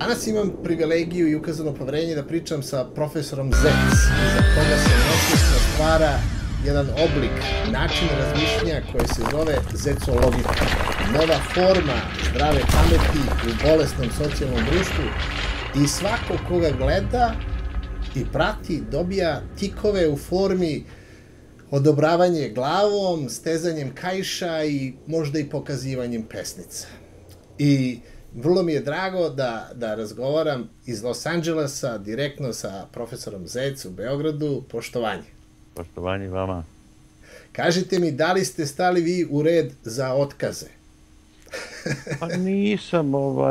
Danas imam privilegiju i ukazano poverenje da pričam sa profesorom Zec, za koga se nesvjesno stvara jedan oblik, način razmišljanja koji se zove zecologika. Nova forma zdrave pameti u bolesnom socijalnom društvu i svako koga gleda i prati dobija tikove u formi odobravanje glavom, stezanjem kaiša i možda i pokazivanjem pesnica. I vrlo mi je drago da razgovaram iz Los Angelesa direktno sa profesorom Zec u Beogradu. Poštovanje. Poštovanje vama. Kažite mi, da li ste stali vi u red za otkaze? Pa nisam,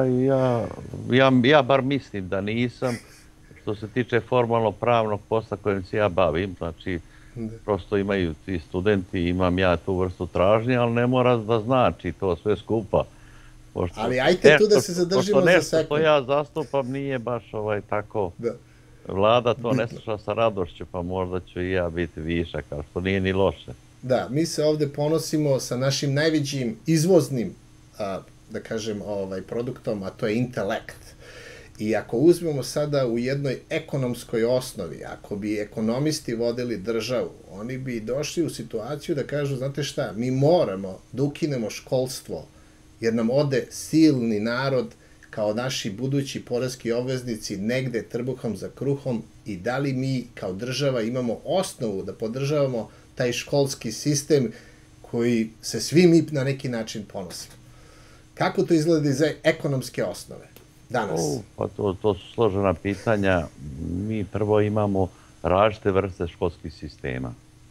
ja bar mislim da nisam. Što se tiče formalno-pravnog posla kojim se ja bavim, znači prosto imaju ti studenti, imam ja tu vrstu tražnje, ali ne mora da znači to sve skupa. Ali ajte tu da se zadržimo za sekund. Nešto što ja zastupam nije baš tako. Vlada to ne sluša sa radošću, pa možda ću i ja biti višak, ali što nije ni loše. Da, mi se ovde ponosimo sa našim najvećim izvoznim, da kažem, produktom, a to je intelekt. I ako uzmemo sada u jednoj ekonomskoj osnovi, ako bi ekonomisti vodili državu, oni bi došli u situaciju da kažu, znate šta, mi moramo da ukinemo školstvo, jer nam ode silni narod kao naši budući poreski obveznici negde trbuhom za kruhom i da li mi kao država imamo osnovu da podržavamo taj školski sistem koji se svi mi na neki način ponosimo. Kako to izgleda iz ekonomske osnove danas? Pa to su složena pitanja. Mi prvo imamo različite vrste školskih sistema.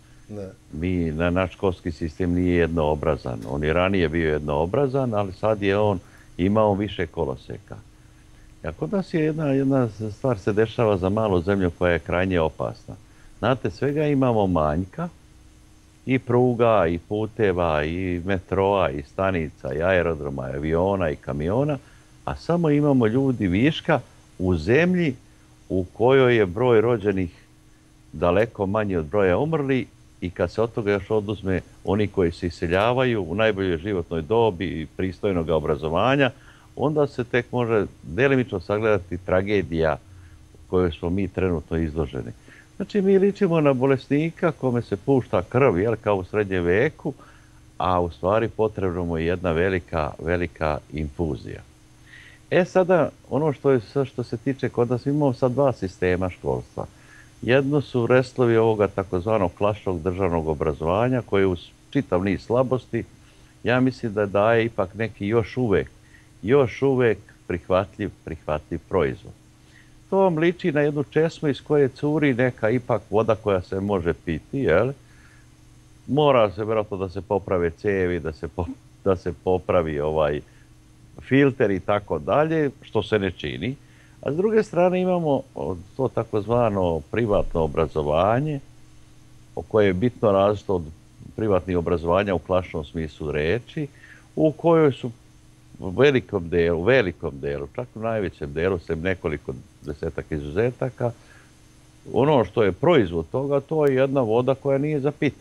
Naš školski sistem nije jednoobrazan. On je ranije bio jednoobrazan, ali sad je on imao više koloseka. Kod nas je jedna stvar se dešava za malu zemlju koja je krajnje opasna. Znate, svega imamo manjka, i pruga, i puteva, i metroa, i stanica, i aerodroma, i aviona, i kamiona, a samo imamo ljudi viška u zemlji u kojoj je broj rođenih daleko manji od broja umrli i kad se od toga još oduzme oni koji se iseljavaju u najboljoj životnoj dobi i pristojnog obrazovanja, onda se tek može delimično sagledati tragedija kojoj smo mi trenutno izloženi. Znači, mi ličimo na bolesnika kome se pušta krv, kao u srednjem veku, a u stvari potrebno mu je jedna velika infuzija. Sada, ono što se tiče kod nas, imamo sad dva sistema školstva. Jedno su restlovi ovoga takozvanog klasičnog državnog obrazovanja, koje uz čitav niz slabosti, ja mislim da daje ipak neki još uvek prihvatljiv proizvod. To vam liči na jednu česmu iz koje curi neka ipak voda koja se može piti, jel? Mora se vjerojatno da se poprave cevi, da se popravi filter i tako dalje, što se ne čini. A s druge strane imamo to takozvano privatno obrazovanje, koje je bitno različito od privatnih obrazovanja u klasičnom smislu reči, u kojoj su u velikom delu, čak u najvećem delu, sem nekoliko desetak izuzetaka, ono što je proizvod toga, to je jedna voda koja nije za piti.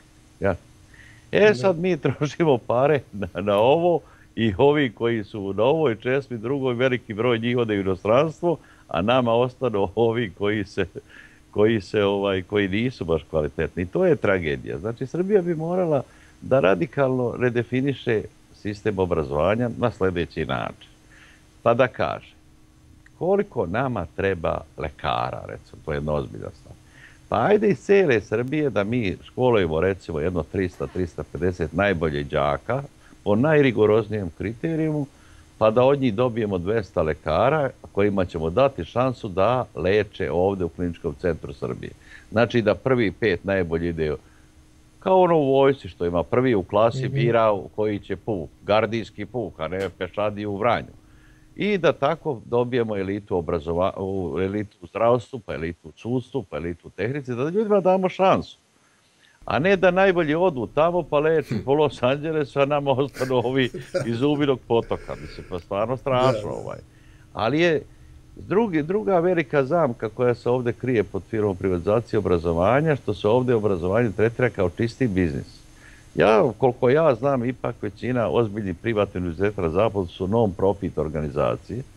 Sad mi trošimo pare na ovo i ovi koji su na ovoj česmi, drugoj, veliki broj njih ode u inostranstvo, a nama ostanu ovi koji nisu baš kvalitetni. To je tragedija. Znači, Srbija bi morala da radikalno redefiniše sistem obrazovanja na sljedeći način. Pa da kaže, koliko nama treba lekara, recimo, to je jedna ozbiljna stvar. Pa ajde iz cijele Srbije da mi školujemo, recimo, jedno 300-350 najboljih đaka po najrigoroznijem kriterijumu, pa da od njih dobijemo 200 lekara kojima ćemo dati šansu da leče ovde u Kliničkom centru Srbije. Znači da prvi 5 najbolji ide kao ono u vojsci što ima prvi u klasi bira koji će puk, gardijski puk, a ne pešadiju u Vranju. I da tako dobijemo elitu u zdravstvu, pa elitu u sudstvu, pa elitu u tehnici, da ljudima damo šansu. A ne da najbolji odu tamo pa leči po Los Angelesu, a nama ostanu ovi iz Ubinog potoka. Mislim, pa stvarno strašno. Ali je druga velika zamka koja se ovde krije pod firmom privatizacije obrazovanja, što se ovde obrazovanje tretira kao čisti biznis. Koliko ja znam, ipak većina ozbiljnih privatnih univerziteta na zapadu su non-profit organizacije,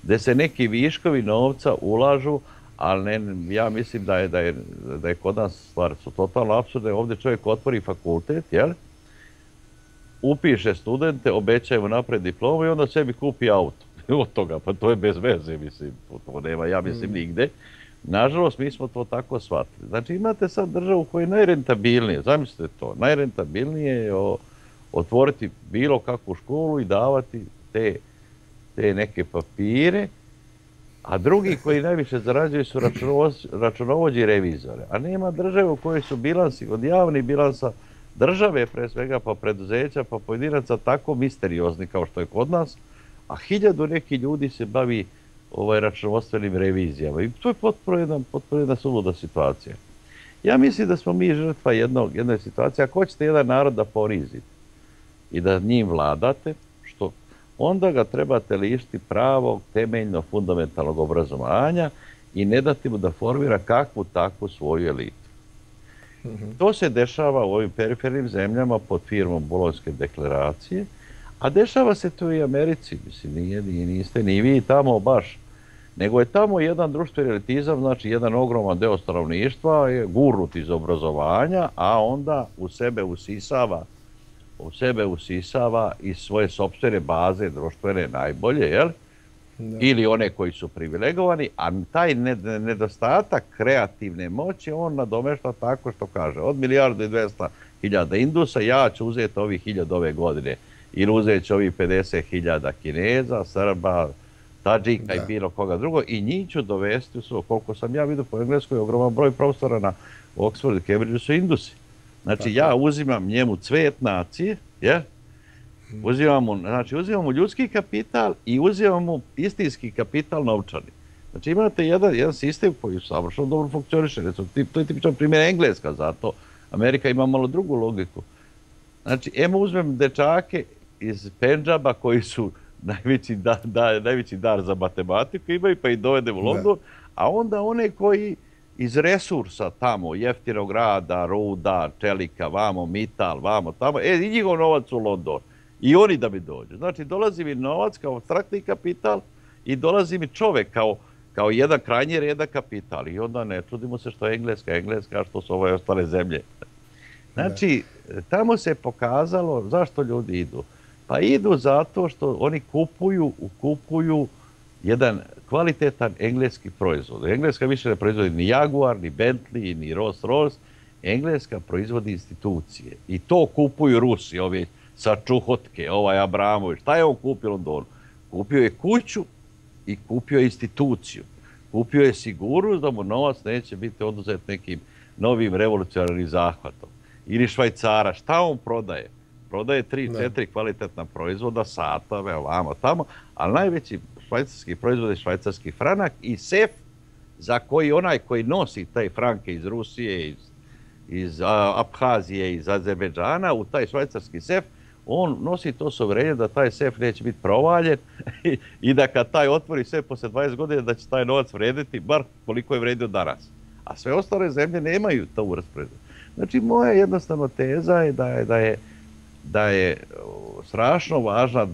gdje se neki viškovi novca ulažu, ali ja mislim da je kod nas stvar su totalno apsurdne. Ovdje čovjek otvori fakultet, jel? Upiše studente, obećaju mu napred diplomu i onda sebi kupi auto. Od toga, pa to je bez veze, mislim, to nema, ja mislim, nigde. Nažalost, mi smo to tako shvatili. Znači, imate sad državu koja je najrentabilnije, zamislite to, najrentabilnije je otvoriti bilo kakvu školu i davati te neke papire, a drugi koji najviše zarađuju su računovođi i revizore. A nema države u kojoj su bilansi od javnih bilansa države, pre svega, pa preduzeća, pa pojedinaca tako misteriozni kao što je kod nas, a 1000 neki ljudi se bavi računovodstvenim revizijama. I to je potpuno jedna suluda situacija. Ja mislim da smo mi žrtva jedne situacije. Ako hoćete jedan narod da ponizite i da njim vladate, onda ga trebate lišiti pravog, temeljno, fundamentalnog obrazovanja i ne dati mu da formira kakvu takvu svoju elitu. To se dešava u ovim perifernim zemljama pod firmom Bolonjske deklaracije, a dešava se to i u Americi. Mislim, niste ni vi tamo baš, nego je tamo jedan društveni elitizam, znači jedan ogroman deo stanovništva je gurnut iz obrazovanja, a onda u sebe usisava iz svoje sopstvene baze društvene najbolje, jel? Ili one koji su privilegovani, a taj nedostatak kreativne moći on nadomešta tako što kaže od 1.200.000 Indusa ja ću uzeti ovih 1000 ove godine ili uzeti ću ovih 50.000 Kineza, Srba, Tadžika i bilo koga drugo i njih ću dovesti u svoje. Koliko sam ja vidio po Engleskoj, ogroman broj profesora na Oxfordu i Cambridgeu su Indusi. Znači ja uzimam njemu cvet nacije, uzimam mu ljudski kapital i uzimam mu istinski kapital novčani. Znači imate jedan sistem koji savršeno dobro funkcioniše. To je tipičan primjer Engleska, zato Amerika ima malo drugu logiku. Znači, uzmem dečake iz Pendžaba koji su najveći dar za matematiku imaju, pa ih dovedem u London, a onda one koji iz resursa tamo, jeftinog rada, ruda, čelika, vamo, mital, vamo, tamo, i njihov novac u London. I oni da mi dođu. Znači, dolazi mi novac kao abstraktni kapital i dolazi mi čovek kao jedan krajnji redak kapital. I onda ne čudimo se što je Engleska, a što su ove ostale zemlje. Znači, tamo se pokazalo zašto ljudi idu. Pa idu zato što oni kupuju jedan kvalitetan engleski proizvod. Engleska više ne proizvodi ni Jaguar, ni Bentley, ni Rolls-Royce. Engleska proizvodi institucije. I to kupuju Rusi, ovi sa Čuhotke, ovaj Abramović. Šta je on kupio u Londonu? Kupio je kuću i kupio je instituciju. Kupio je sigurnost da mu novac neće biti oduzet nekim novim revolucionarnim zahvatom. Ili Švajcara. Šta on prodaje? Prodaje 3-4 kvalitetna proizvoda, satove, ovamo, tamo, ali najveći švajcarski proizvod je švajcarski franak i sef za koji onaj koji nosi taj franke iz Rusije, iz Abhazije, iz Azerbejdžana, u taj švajcarski sef, on nosi to suverenje da taj sef neće biti provaljen i da kad taj otvori sef posle 20 godina da će taj novac vrediti bar koliko je vredio danas. A sve ostale zemlje nemaju to vrst proizvoda. Znači, moja jednostavno teza je da je strašno važna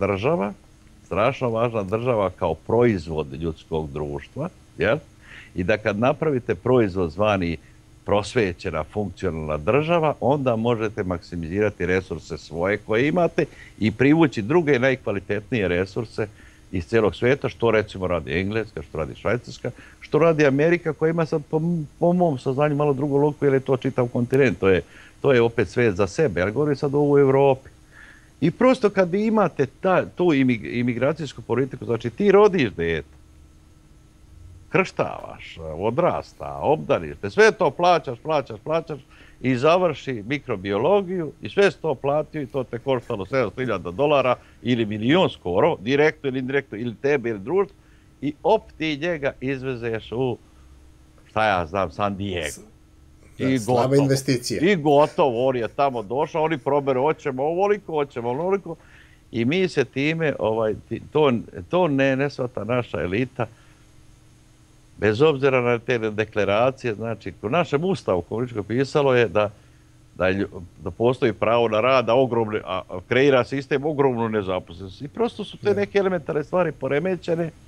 država kao proizvod ljudskog društva, i da kad napravite proizvod zvani prosvećena, funkcionalna država, onda možete maksimizirati resurse svoje koje imate i privući druge najkvalitetnije resurse iz celog sveta, što recimo radi Engleska, što radi Švajcarska, što radi Amerika koja ima sad po mom saznanju malo drugu logiku jer je to čitav kontinent, to je opet svet za sebe, ali govorim sad ovo u Evropi. I prosto kad vi imate tu imigracijsku politiku, znači ti rodiš dete, krštavaš, odrasta, obdaniš, sve to plaćaš i završi mikrobiologiju i sve to platio i to te koštalo $700.000 ili milion skoro, direktno ili indirektno, ili tebe ili društvo, i ti njega izvezeš u, šta ja znam, San Diego. Slaba investicija. I gotovo, on je tamo došao, oni proberu, hoćemo ovoliko, i mi se time, to ne shvata naša elita, bez obzira na te deklaracije, znači, u našem ustavu komunističkom pisalo je da postoji pravo na rad, a kreira sistem ogromnu nezaposlenost. I prosto su te neke elementarne stvari poremećene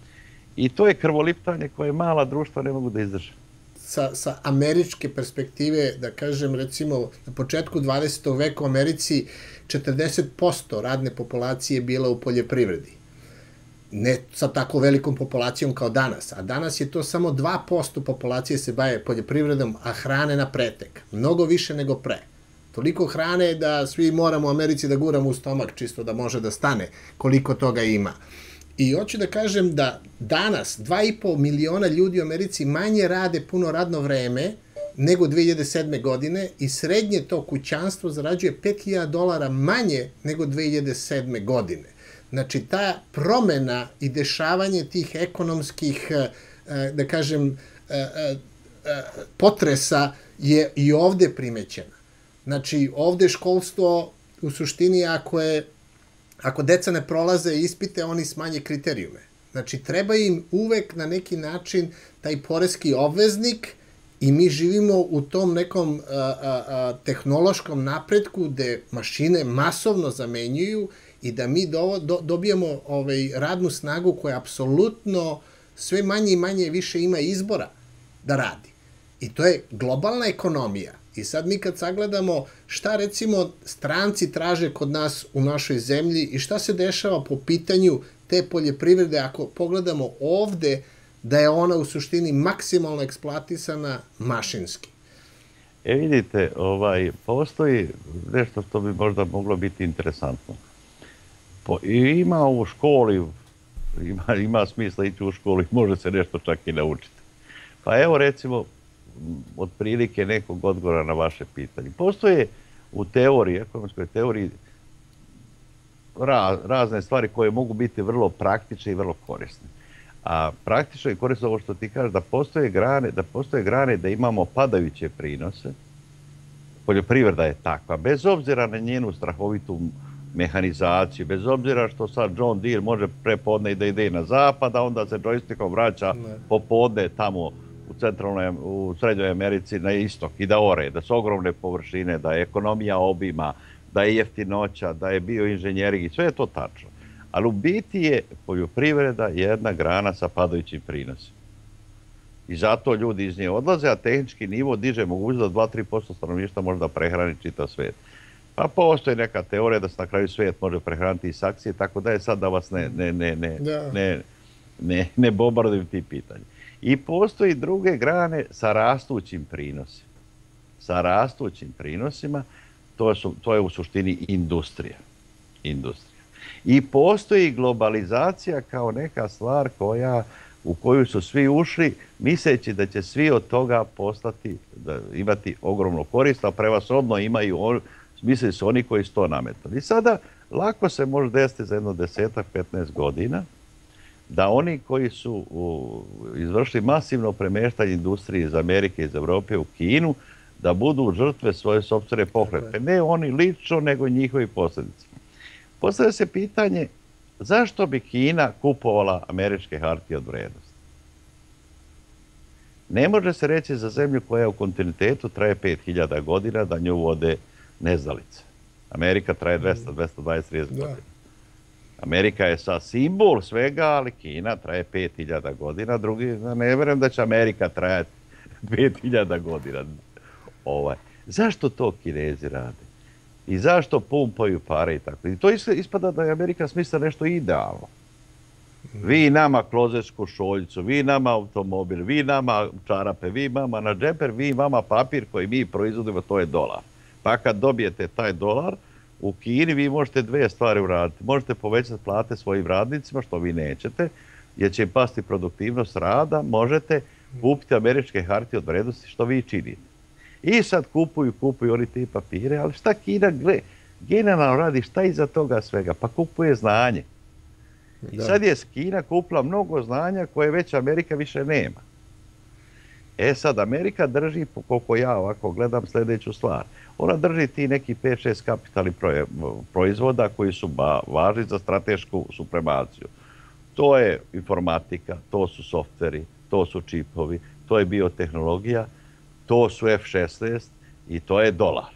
I to je krvoliptanje koje mala društva ne mogu da izdrže. Sa američke perspektive, da kažem, recimo, na početku 20. veka u Americi 40% radne populacije je bila u poljoprivredi. Ne sa tako velikom populacijom kao danas, a danas je to samo 2% populacije se bave poljoprivredom, a hrane na pretek. Mnogo više nego pre. Toliko hrane da svi moramo u Americi da guramo u stomak čisto da može da stane koliko toga ima. I hoću da kažem da danas 2,5 miliona ljudi u Americi manje rade puno radno vreme nego 2007. godine i srednje to kućanstvo zarađuje $5.000 manje nego 2007. godine. Znači, ta promena i dešavanje tih ekonomskih, da kažem, potresa je i ovde primećena. Znači, ovde školstvo, u suštini, ako deca ne prolaze ispite, oni smanje kriterijume. Znači, treba im uvek na neki način taj poreski obveznik i mi živimo u tom nekom tehnološkom napretku gde mašine masovno zamenjuju i da mi dobijamo radnu snagu koja apsolutno sve manje i manje više ima izbora da radi. I to je globalna ekonomija. I sad mi kad sagledamo šta recimo stranci traže kod nas u našoj zemlji i šta se dešava po pitanju te poljoprivrede, ako pogledamo ovde, da je ona u suštini maksimalno eksploatisana mašinski. Vidite, postoji nešto što bi možda moglo biti interesantno. Ima u školi, ima smisla ići u školu i može se nešto čak i naučiti. Pa evo recimo, otprilike nekog odgovora na vaše pitanje. Postoje u teoriji, ekonomskoj teoriji, razne stvari koje mogu biti vrlo praktične i vrlo korisne. A praktično i korisno ovo što ti kažeš, da postoje grane da imamo padajuće prinose. Poljoprivreda je takva, bez obzira na njenu strahovitu mehanizaciju, bez obzira što sad John Deere može prepodne da ide na zapad, a onda se joystickom vraća popodne tamo u Srednjoj Americi na istok i da ore, da su ogromne površine, da je ekonomija obima, da je jeftinoća, da je bioinženjering i sve je to tačno. Ali u biti je poljoprivreda jedna grana sa padajućim prinosima. I zato ljudi iz nje odlaze, a tehnički nivo diže mogućnost da 2-3% stanovništva može da prehrani čitav svet. Pa postoji neka teorija da se na kraju svijet može prehraniti i sankcije, tako da je sad da vas ne bombardujem ti pitanje. I postoji druge grane sa rastućim prinosima. Sa rastućim prinosima, to je u suštini industrija. I postoji globalizacija kao neka stvar u koju su svi ušli, misleći da će svi od toga imati ogromnu korist, a prevashodno imaju, misle su oni koji su to nametali. I sada lako se može desiti za jedno 10-15 godina da oni koji su izvršili masivno premeštanje industrije iz Amerike i iz Evrope u Kinu, da budu žrtve svoje sopstvene pohlepe. Ne oni lično, nego njihovi posljedici. Postavlja se pitanje zašto bi Kina kupovala američke hartije od vrednosti? Ne može se reći za zemlju koja u kontinuitetu traje 5000 godina da nju vode neznalice. Amerika traje 200, 220, 30 godina. Amerika je sad simbol svega, ali Kina traje 5000 godina. Drugi, ne vjerujem da će Amerika trajati 5000 godina. Zašto to Kinezi rade? I zašto pumpaju pare i tako? I to ispada da je Amerika smisla nešto idealno. Vi nama klozećku šoljcu, vi nama automobil, vi nama čarape, vi nama na džemper, vi vama papir koji mi proizvodimo, to je dolar. Pa kad dobijete taj dolar, u Kini vi možete dve stvari uraditi. Možete povećati plate svojim radnicima, što vi nećete, jer će im pasti produktivnost rada. Možete kupiti američke hartije od vrednosti, što vi činite. I sad kupuju oni te papire, ali šta Kina generalno radi, šta iza toga svega? Pa kupuje znanje. I sad je Kina kupila mnogo znanja koje već Amerika više nema. Sad Amerika drži, koliko ja ovako gledam, sljedeću stvar. Ona drži ti neki 5-6 kapitalnih proizvoda koji su važni za stratešku supremaciju. To je informatika, to su softveri, to su čipovi, to je biotehnologija, to su F-16 i to je dolar.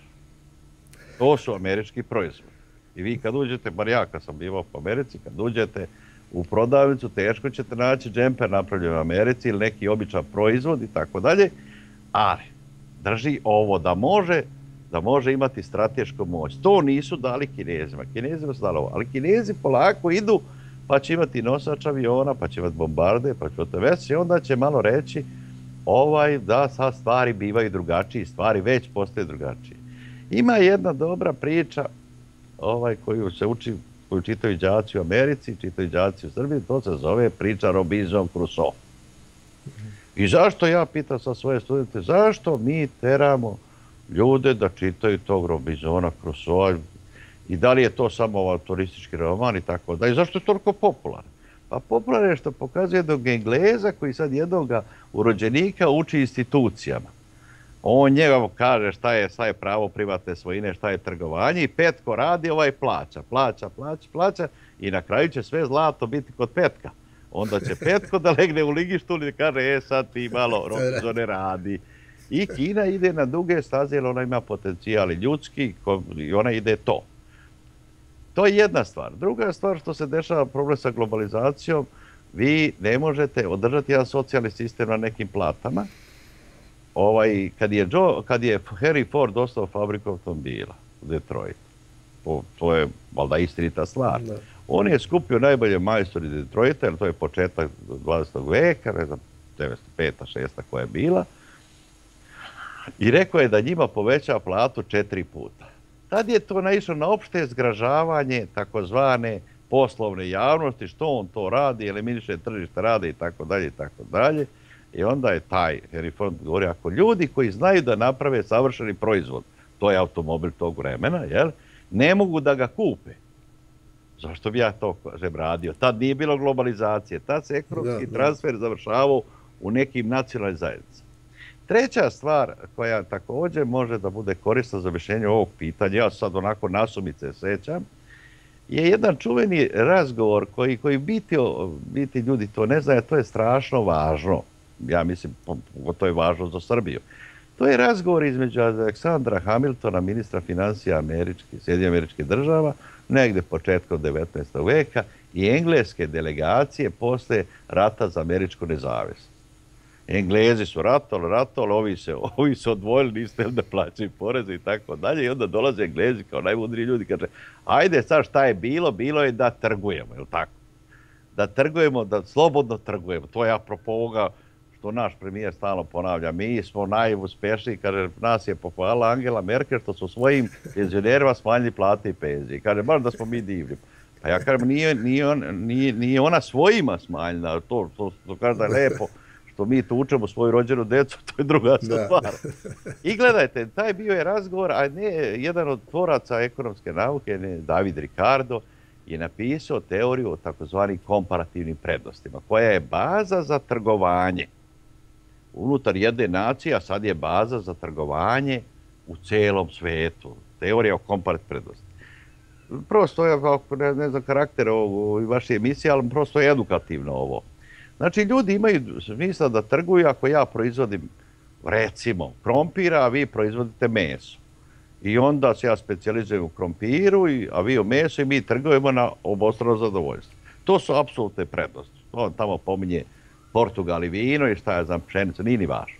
To su američki proizvodi. I vi kad uđete, bar ja kad sam bivao po Americi, kad uđete u prodavnicu, teško ćete naći džemper napravljen u Americi ili neki običan proizvod i tako dalje, ali drži ovo da može imati stratešku moć. To nisu dali Kinezima. Kinezima su dali ovo, ali Kinezi polako idu, pa će imati nosač aviona, pa će imati bombarde, pa će imati već i onda će malo reći da sad stvari bivaju drugačiji, stvari već postaju drugačije. Ima jedna dobra priča koju se uči, koju čitaju đaci u Americi, čitaju đaci u Srbiji, to se zove priča Robinson Crusoe. I zašto, ja pitam sa svoje studente, zašto mi teramo ljude da čitaju tog Robinsona Crusoe i da li je to samo turistički roman i tako da. I zašto je toliko popularan? Pa popularan je što pokazuje jednog Engleza koji sad jednog urođenika uči institucijama. On njega kaže šta je pravo privatne svojine, šta je trgovanje i Petko radi, plaća i na kraju će sve zlato biti kod Petka. Onda će Petko da legne u ligištu i kaže sad ti malo Robinsone radi. I Kina ide na duge staze jer ona ima potencijal ljudski i ona ide to. To je jedna stvar. Druga stvar što se dešava problem sa globalizacijom, vi ne možete održati jedan socijalni sistem na nekim platama. Kad je Henry Ford ostao fabriku automobila u Detroitu, to je valjda istinita stvar. On je skupio najbolje majstori Detroita, jer to je početak 20. veka, ne znam, 905. 6. koja je bila, i rekao je da njima poveća platu 4 puta. Tad je to naišlo na opšte zgražavanje takozvane poslovne javnosti, što on to radi, eliminiše tržište rada i tako dalje i tako dalje. I onda je taj Henry Ford govorio, ako ljudi koji znaju da naprave savršeni proizvod, to je automobil tog vremena, ne mogu da ga kupe. Zašto bi ja to radio? Tad nije bilo globalizacije, tad se ekonomski transfer završavao u nekim nacionalnim zajednicama. Treća stvar koja također može da bude korisna za rješenje ovog pitanja, ja sad onako nasumice sećam, je jedan čuveni razgovor koji biti ljudi to ne znaju, to je strašno važno. Ja mislim, to je važno za Srbiju. To je razgovor između Aleksandra Hamiltona, ministra financija Sjedinjenih Američkih Država, negdje početkom 19. veka i engleske delegacije posle rata za američku nezavisnost. Englezi su ratovali, ovi se odvojili, niste da plaćaju poreze i tako dalje. I onda dolaze Englezi kao najmudriji ljudi i kaže, ajde sad šta je bilo je da trgujemo, je li tako? Da trgujemo, da slobodno trgujemo. To je apropo ovoga što naš premijer stalno ponavlja. Mi smo najuspešniji, kaže, nas je pohvalila Angela Merkel što su svojim penzionerima smanjili plate i penzije. Kaže, baš da smo mi divni. Pa ja kažem, nije ona svojima smanjila, to kaže da je lepo. Što mi tučemo svoju rođenu decu, to je druga stvar. I gledajte, taj bio je razgovor, a ne jedan od tvoraca ekonomske nauke, David Ricardo, je napisao teoriju o takozvanim komparativnim prednostima, koja je baza za trgovanje unutar jedne nacije, a sad je baza za trgovanje u celom svetu. Teorija o komparativnim prednostima. Prosto je, ne znam karakter vaše emisije, ali prosto je edukativno ovo. Znači, ljudi imaju smisla da trguju ako ja proizvodim, recimo, krompira, a vi proizvodite meso. I onda se ja specijalizujem u krompiru, a vi u mesu i mi trgujemo na obostrano zadovoljstvo. To su apsolutne prednosti. On tamo pominje Portugal i vino i šta ja znam, pšenicu, nije ni važno.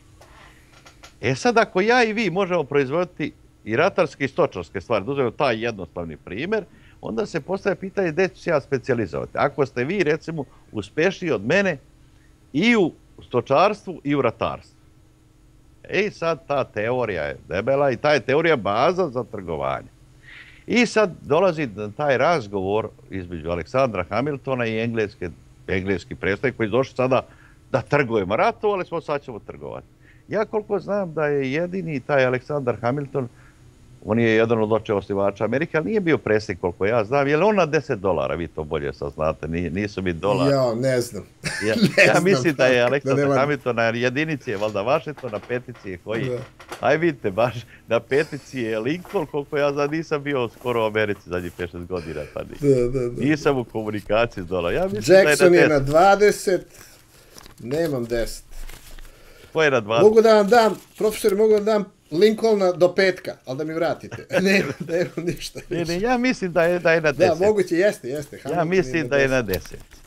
Sad, ako ja i vi možemo proizvoditi i ratarske i stočarske stvari, da uzmemo taj jednostavni primjer, onda se postavlja pitanje gdje ću se ja specijalizovati. Ako ste vi, recimo, uspešniji od mene i u stočarstvu i u ratarstvu. Sad ta teorija je debela i ta je teorija baza za trgovanje. I sad dolazi taj razgovor između Aleksandra Hamiltona i engleski predstavnik koji je došli sada da trgujemo. Ratovali smo, sad ćemo trgovati. Ja koliko znam da je jedini taj Aleksandar Hamilton, on je jedan od očeva osnivača Amerike, ali nije bio predsjednik koliko ja znam. Je li on na $10? Vi to bolje sad znate, nisu mi dolari. Ja, ne znam. Ja mislim da je Aleksandar Hamilton na jedinici je valjda Washington, na petici je koji. Aj vidite, baš na petici je Lincoln, koliko ja znam, nisam bio skoro u Americi zadnjih 5-6 godina. Nisam u komunikaciji s dolara. Jackson je na 20, nemam 10. Ko je na 20? Mogu da vam dam, profesor, mogu da vam dam Lincolna do petka, ali da mi vratite. Nemam ništa. Ja mislim da je na 10. Da, moguće, jeste. Ja mislim da je na 10.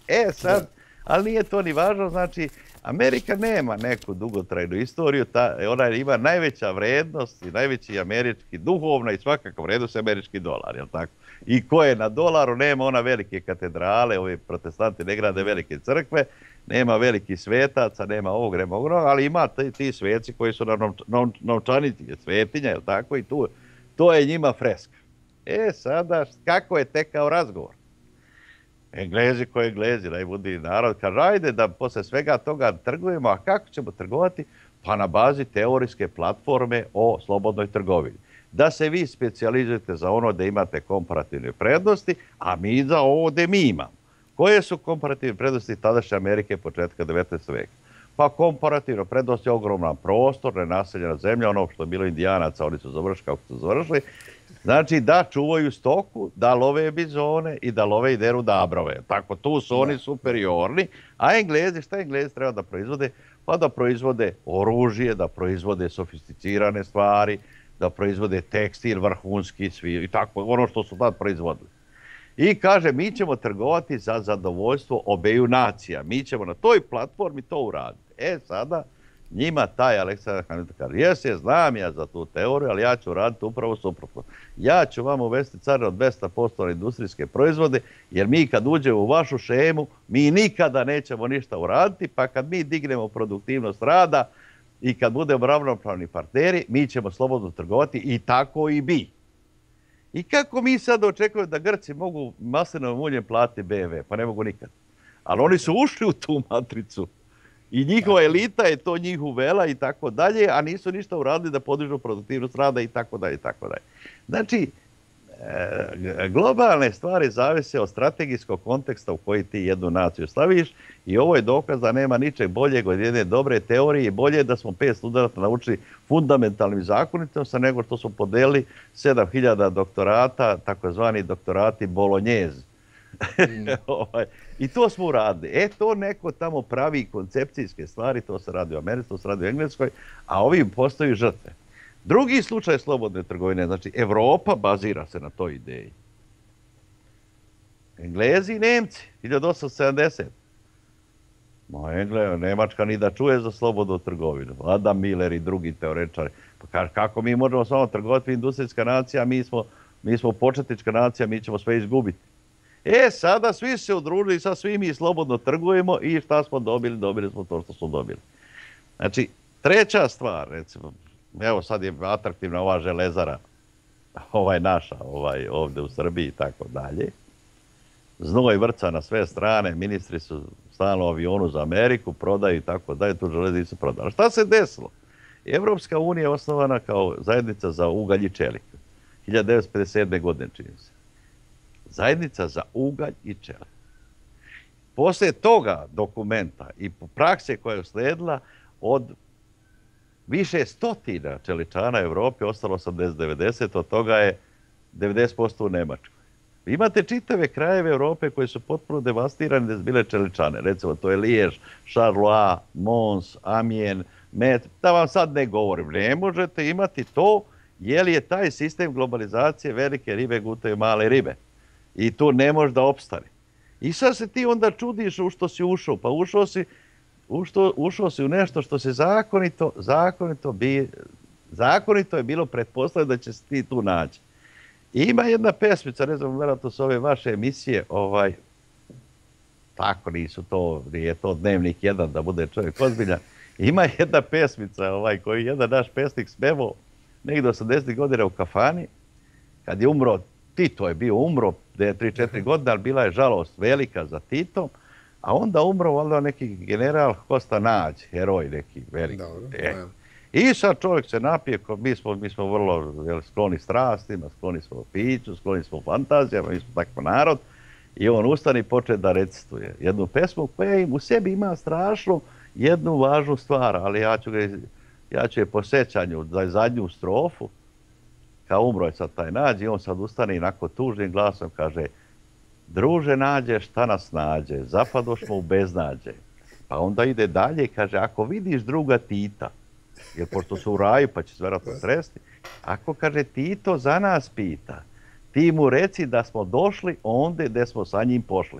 Sad, ali nije to ni važno, znači, Amerika nema neku dugotrajnu istoriju, ona ima najveća vrednost i najveći američki duhovna i svakako vrednost je američki dolar, jel tako? I ko je na dolaru, nema ona velike katedrale, ovi protestanti ne grade velike crkve, nema velikih svetaca, nema ovog, nema onog, ali ima ti sveci koji su na novčanici, svetinja, jel tako? I to je njima freska. Sada, kako je tekao razgovor? Englezi koji Englezi, najbudniji narod, kaže, ajde da posle svega toga trgujemo, a kako ćemo trgovati? Pa na bazi teorijske platforme o slobodnoj trgovini. Da se vi specijalizujete za ono da imate komparativne prednosti, a mi za ovo da mi imamo. Koje su komparativne prednosti tadašnje Amerike početka 19. veka? Pa komparativno prednost je ogroman prostor, nenaseljena zemlja, ono što je bilo Indijanaca, oni su završili kako su završili. Znači da čuvaju stoku, da love bizone i da love i deru dabrove. Tako, tu su oni superiorni. A Englezi, šta Englezi treba da proizvode? Pa da proizvode oružje, da proizvode sofisticirane stvari, da proizvode tekstil, vrhunski, svi i tako, ono što su tad proizvodili. I kaže, mi ćemo trgovati za zadovoljstvo obeju nacija. Mi ćemo na toj platformi to uraditi. Sada njima taj Aleksandar Hamilton kaže, znam ja za tu teoriju, ali ja ću raditi upravo suprotno. Ja ću vam uvesti carinu od 200% na industrijske proizvode, jer mi kad uđemo u vašu šemu, mi nikada nećemo ništa uraditi, pa kad mi dignemo produktivnost rada i kad budemo ravnopravni partneri, mi ćemo slobodno trgovati i tako i bi. I kako mi sad očekujemo da Grci mogu maslinovim uljem platiti BMW? Pa ne mogu nikad. Ali oni su ušli u tu matricu. I njihova elita je to njih uvela i tako dalje, a nisu ništa uradili da podižu produktivnost rada i tako dalje i tako dalje. Znači, globalne stvari zavise od strategijskog konteksta u koji ti jednu naciju staviš i ovo je dokaz da nema ničeg boljeg od jedne dobre teorije i bolje da smo 5 studenta naučili fundamentalnim zakonitom nego što smo podelili 7000 doktorata, takozvani doktorati Bolognese. I to smo uradili. To neko tamo pravi koncepcijske stvari, to se radi u Americi, to se radi u Engleskoj, a ovi postaju žrtve. Drugi slučaj slobodne trgovine, znači Evropa bazira se na toj ideji. Englezi i Nemci, 1870. Nemačka ni da čuje za slobodnu trgovinu. Adam Miller i drugi teoretičari. Pa kako mi možemo samo trgovati, industrijska nacija, mi smo početnička nacija, mi ćemo sve izgubiti. Sada svi se udružili, sad svi mi slobodno trgujemo i šta smo dobili? Dobili smo to što smo dobili. Znači, treća stvar, recimo, evo sad je atraktivna ova železara, naša, ovdje u Srbiji i tako dalje. Znoj vrca na sve strane, ministri su stalno u avionu za Ameriku, prodaju i tako dalje, tu železu nisu prodali. Šta se desilo? Evropska unija je osnovana kao zajednica za ugalj i čelik. 1957. godine čini se. Zajednica za ugalj i čelik. Poslije toga dokumenta i prakse koja je uslijedila od više stotina čeličana u Evropi, ostalo 80-90, od toga je 90% u Nemačkoj. Imate čitave krajeve Evrope koji su potpuno devastirani da su bile čeličane. Recimo, to je Liège, Charleroi, Mons, Amiens, Met. Da vam sad ne govorim, ne možete imati to, jer je taj sistem globalizacije velike ribe gutaju male ribe. I tu ne može da opstane. I sad se ti onda čudiš u što si ušao. Pa ušao si u nešto što se zakonito je bilo pretpostavljeno da će se ti tu naći. I ima jedna pesmica, ne znam, vjerojatno su ove vaše emisije, tako nije to Dnevnik 1 da bude čovjek ozbiljan. Ima jedna pesmica koju jedan naš pesnik spevao negdje 80 godina u kafani, kad je umro, Tito je bio umro, da je 3-4 godine, ali bila je žalost velika za Titom, a onda umro valjda neki general Kosta Nađ, heroj neki veliki. I sad čovjek se napije, mi smo vrlo skloni strastima, skloni smo piću, skloni smo fantazijama, mi smo takav narod, i on ustane i počne da recituje jednu pesmu koja u sebi ima strašno jednu važnu stvar, ali ja ću je po sećanju za zadnju strofu, kao umro je sad taj Nađ i on sad ustane i onako tužnim glasom kaže: druže Nađe, šta nas nađe, zapadošmo u beznađe. Pa onda ide dalje i kaže: ako vidiš druga Tita, jer pošto su u raju pa će se vjerojatno sresti, ako, kaže, Tito za nas pita, ti mu reci da smo došli onde gde smo sa njim pošli.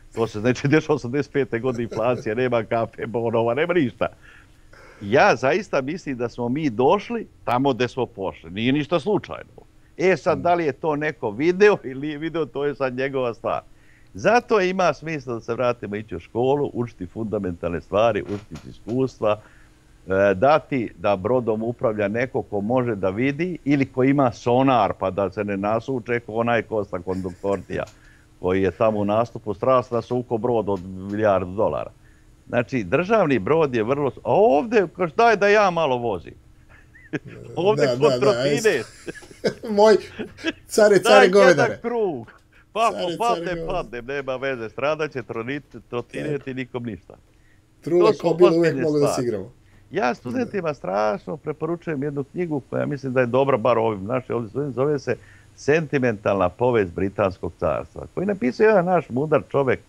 To se znači dešava 85. godine inflacija, nema kafe, bonova, nema ništa. Ja zaista mislim da smo mi došli tamo gde smo pošli. Nije ništa slučajno. Sad, da li je to neko video ili nije video, to je sad njegova stvar. Zato ima smisla da se vratimo ići u školu, učiti fundamentalne stvari, učiti iskustva, dati da brodom upravlja neko ko može da vidi ili ko ima sonar pa da se ne nasuče ko onaj Kosta Konduktortija koji je tamo u nastupu strast nasukao brod od $1.000.000. Znači, državni brod je vrlo... A ovdje, daj da ja malo vozim. Ovdje kod trotine. Moj care govedare. Daj jedan krug. Pa padnem, nema veze. Stradaće trotineti nikom ništa. Trule kobile uvijek mogu da se igramo. Ja studentima strašno preporučujem jednu knjigu koja mislim da je dobra, bar ovim našim ovdje studentima, zove se Sentimentalna povest Britanskog carstva, koji je napisao jedan naš mudar čovjek,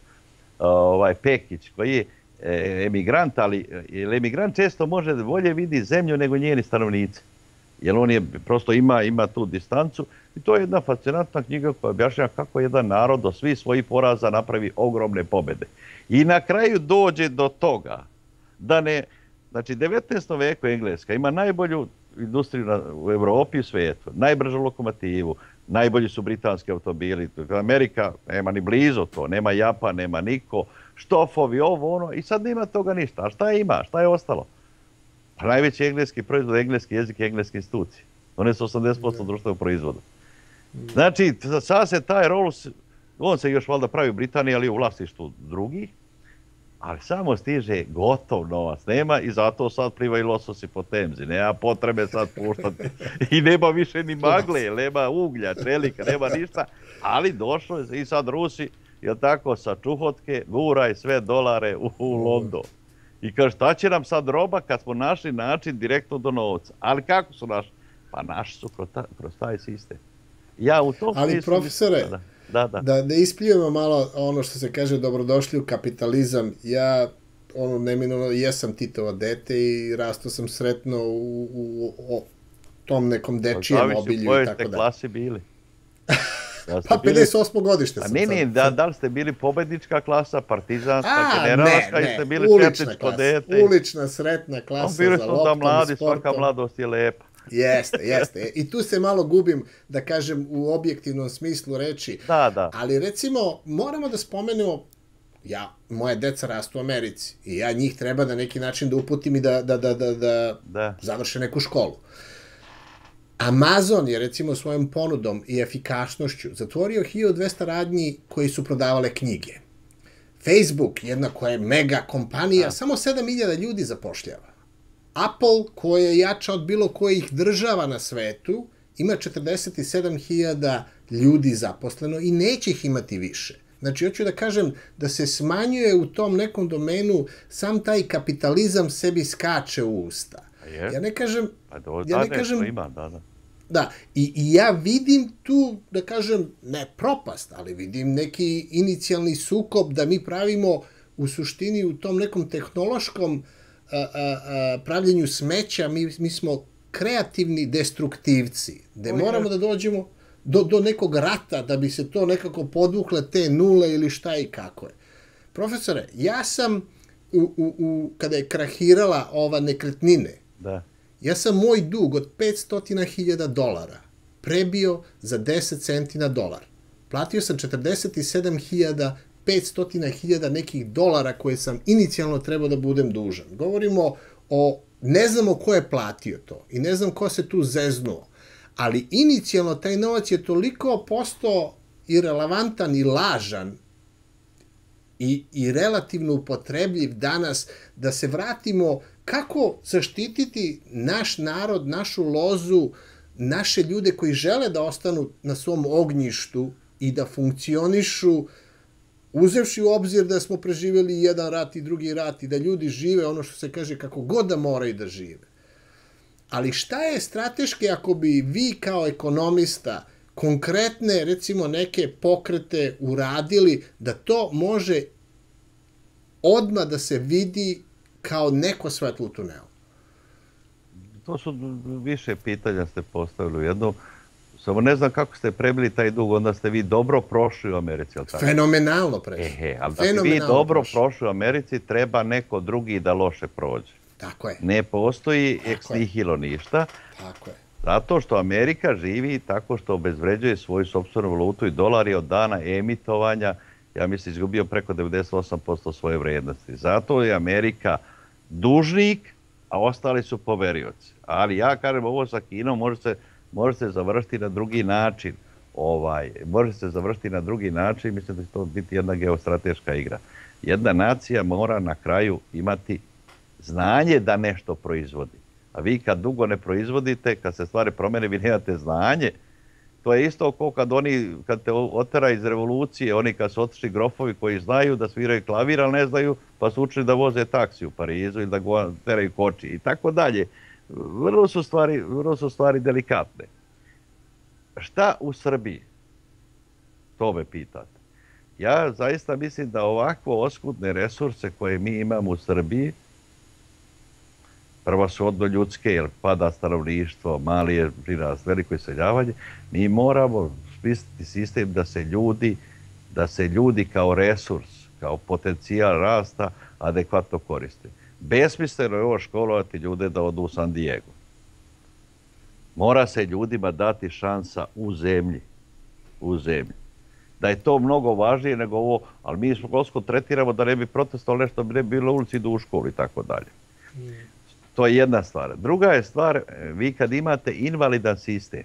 Pekić, koji je emigrant, ali emigrant često može bolje vidi zemlju nego njeni stanovnici. Jer on je prosto ima tu distancu i to je jedna fascinantna knjiga koja objašnjava kako jedan narod do svih svojih poraza napravi ogromne pobjede. I na kraju dođe do toga da ne... Znači, 19. veku Engleska ima najbolju industriju u Evropi i svijetu, najbržu lokomotivu, najbolji su britanski automobili. Amerika nema ni blizu to, nema Japan, nema niko, štofovi, ovo, ono, i sad nema toga ništa. A šta ima? Šta je ostalo? Pa najveći engleski proizvod, engleski jezik i engleske institucije. One su 80% društvenog proizvoda. Znači, sad se taj Rolls, on se još valjda pravi u Britaniji, ali u vlasništvu drugih, ali samo stiže gotov novac. Nema i zato sad plivaju lososi po Temzi. Nema potrebe sad puštati. I nema više ni magle, nema uglja, čelika, nema ništa. Ali došlo je i sad Rusi, jel tako, sa čuhotke, guraj sve dolare u London. I kaže, šta će nam sad roba kad smo našli način direktno do novca? Ali kako su našli? Pa naši su kroz taj sistem. Ja u tom ali profesore, da ispljujemo malo ono što se kaže dobrodošli u kapitalizam. Ja neminovno jesam Titovo dete i rastao sam sretno u tom nekom dečijem obilju i tako da. Zavisi u kojoj ste klasi bili. Pa 58. godište sam. Ne, da li ste bili pobednička klasa, partizanska, generalska, ili ste bili četničko dete? Ulična, sretna klasa. Bili smo da mladi, svaka mladost je lepa. Jeste. I tu se malo gubim, da kažem, u objektivnom smislu reči. Da. Ali recimo, moramo da spomenemo, moje deca rastu u Americi i ja njih treba na neki način da uputim i da završe neku školu. Amazon je recimo svojom ponudom i efikasnošću zatvorio 1200 radnji koji su prodavale knjige. Facebook, jedna koja je mega kompanija, samo 7000 ljudi zapošljava. Apple, koja je jača od bilo kojih država na svetu, ima 47.000 ljudi zaposleno i neće ih imati više. Znači, hoću da kažem da se smanjuje u tom nekom domenu, sam taj kapitalizam sebi skače u usta. Ja ne kažem... Da, i ja vidim tu, da kažem, ne propast, ali vidim neki inicijalni sukob da mi pravimo u suštini u tom nekom tehnološkom pravljenju smeća, mi smo kreativni destruktivci, gde moramo da dođemo do nekog rata da bi se to nekako podvukle te nule ili šta i kako je. Profesore, ja sam, kada je krahirala ova nekretnine, ja sam moj dug od $500.000 prebio za 10 centi na dolar. Platio sam 47.500 nekih dolara koje sam inicijalno trebao da budem dužan. Govorimo o, ne znamo ko je platio to i ne znam ko se tu zeznuo, ali inicijalno taj novac je toliko postao irelevantan i lažan i relativno upotrebljiv danas da se vratimo kako zaštititi naš narod, našu lozu, naše ljude koji žele da ostanu na svom ognjištu i da funkcionišu, uzevši u obzir da smo preživjeli jedan rat i drugi rat i da ljudi žive ono što se kaže kako god da moraju da žive. Ali šta je strateški ako bi vi kao ekonomista konkretne, recimo, neke pokrete uradili da to može odmah da se vidi kao neko svetlo u tunelu? To su više pitanja ste postavili u jednom. Samo ne znam kako ste prebili taj dug, onda ste vi dobro prošli u Americi. Fenomenalno prešli. Ali da ste vi dobro prošli u Americi, treba neko drugi da loše prođe. Tako je. Ne postoji ex nihilo ništa. Tako je. Zato što Amerika živi tako što obezvređuje svoju sopstvenu valutu i dolar je od dana emitovanja, ja mislim, izgubio preko 98% svoje vrijednosti. Zato je Amerika dužnik, a ostali su poverioci. Ali ja kažem, ovo sa Kinom može se završiti na drugi način. Može se završiti na drugi način, mislim da će to biti jedna geostrateška igra. Jedna nacija mora na kraju imati znanje da nešto proizvodi. A vi kad dugo ne proizvodite, kad se stvari promene, vi nemate znanje. To je isto kao kad te otera iz revolucije, oni kad su otišli grofovi koji znaju da sviraju klavir, ali ne znaju, pa su učili da voze taksi u Parizu ili da teraju koči i tako dalje. Vrlo su stvari delikatne. Šta u Srbiji? To me pitate. Ja zaista mislim da ovakvo oskudne resurse koje mi imamo u Srbiji, prvo su odno ljudske, jer pada stanovništvo, mali je prirast, veliko iseljavanje, mi moramo smisliti sistem da se ljudi kao resurs, kao potencijal rasta adekvatno koriste. Besmisleno je ovo školovati ljude da odu u San Diego. Mora se ljudima dati šansa u zemlji. Da je to mnogo važnije nego ovo, ali mi školsko tretiramo da ne bi protestovali nešto, ne bi bilo u ulici, idu u školu i tako dalje. To je jedna stvar. Druga je stvar, vi kad imate invalidan sistem,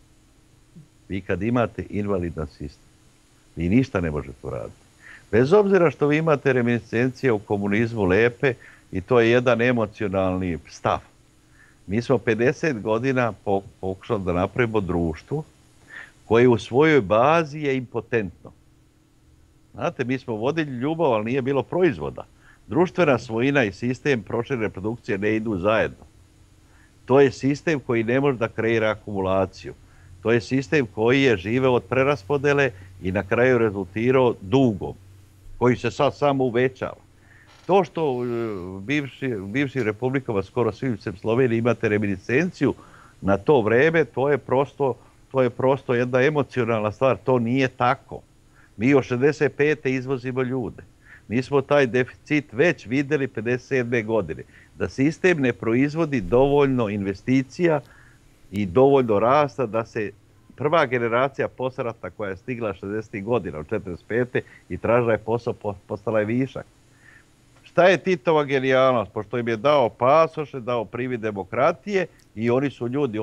vi ništa ne možete uraditi. Bez obzira što vi imate reminiscencije u komunizmu lepe i to je jedan emocionalni stav. Mi smo 50 godina pokušali da napravimo društvo koje u svojoj bazi je impotentno. Znate, mi smo vodili ljubav, ali nije bilo proizvoda. Društvena svojina i sistem prošle reprodukcije ne idu zajedno. To je sistem koji ne može da kreira akumulaciju. To je sistem koji je živeo od preraspodele i na kraju rezultirao dugom, koji se sad samo uvećava. To što u bivšim republikama, skoro svim sem Sloveniji, imate reminiscenciju na to vreme, to je prosto jedna emocionalna stvar. To nije tako. Mi od 65. izvozimo ljude. Mi smo taj deficit već vidjeli 57. godine. Da sistem ne proizvodi dovoljno investicija i dovoljno rasta da se prva generacija posrata koja je stigla 60. godina od 45. i tražila je posao, postala je višak. Šta je Titova genijalnost? Pošto im je dao pasoše, dao privid demokratije i oni su ljudi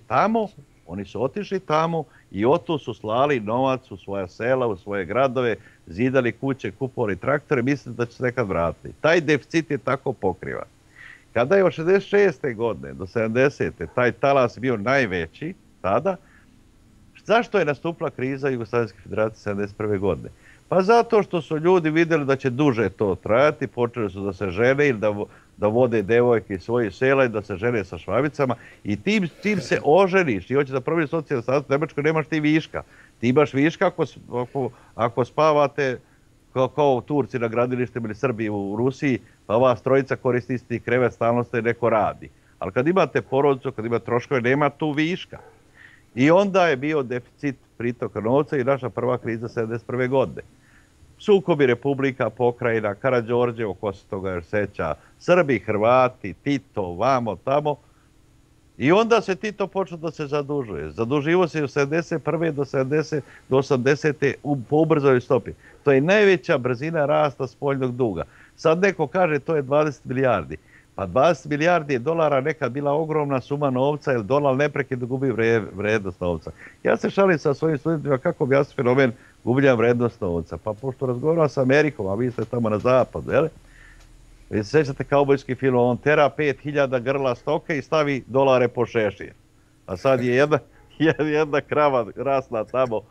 otišli tamo i otu su slali novac u svoja sela, u svoje gradove, zidali kuće, kupovali traktore, mislili da će se nekad vratiti. Taj deficit je tako pokrivan. Kada je od 66. godine do 70. taj talas bio najveći tada, zašto je nastupila kriza Jugoslavijske federacije 71. godine? Pa zato što su ljudi vidjeli da će duže to trajati, počeli su da se žene ili da vode devojke iz svojih sela i da se žene sa švabicama i tim se oženiš i hoće da promijeni socijalni status, u Nemačkoj nemaš ti viška. Ti imaš viška ako spavate kao Turci na gradilištima ili Srbiji u Rusiji, pa vas trojica koristi isti krevet, stalno ste neko radi. Ali kad imate porodicu, kad imate troškove, nema tu viška. I onda je bio deficit pritoka novca i naša prva kriza 71. godine. Sukobi republika, pokrajina, Karađorđevo, ko se toga još seća, Srbi, Hrvati, Tito, vamo, tamo. I onda se Tito počeo da se zadužuje. Zaduživo se od 71. do 80. po ubrzanoj stopi. To je najveća brzina rasta spoljnog duga. Sad neko kaže to je 20 milijardi. Pa 20 milijardi dolara nekad bila ogromna suma novca, jer dolar neprekidno gubi vrednost novca. Ja se šalim sa svojim studentima kako objasniti fenomen gubljenja vrednost novca. Pa pošto razgovaram sa Amerikom, a vi ste tamo na zapadu, jel? Vi se sjećate kaubojski film, on tera 5000 grla stoke i stavi dolare po šešir. A sad je jedna krava rasla tamo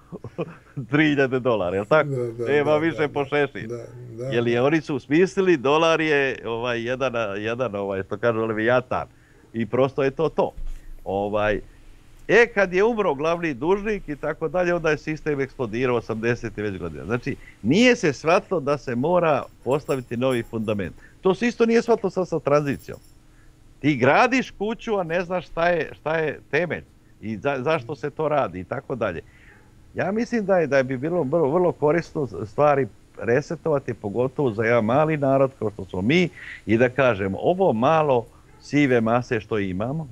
$3000, jel tako? Nema više po šešir. Jer oni su smislili, dolar je jedan što kažu Leviatan. I prosto je to. Kad je umro glavni dužnik i tako dalje, onda je sistem eksplodirao 80. već godina. Znači, nije se shvatilo da se mora postaviti novi fundament. To se isto nije shvatilo sad sa tranzicijom. Ti gradiš kuću, a ne znaš šta je temelj. i zašto se to radi i tako dalje. Ja mislim da bi bilo vrlo korisno stvari resetovati, pogotovo za jedan mali narod kao što smo mi, i da kažemo ovo malo sive mase što imamo,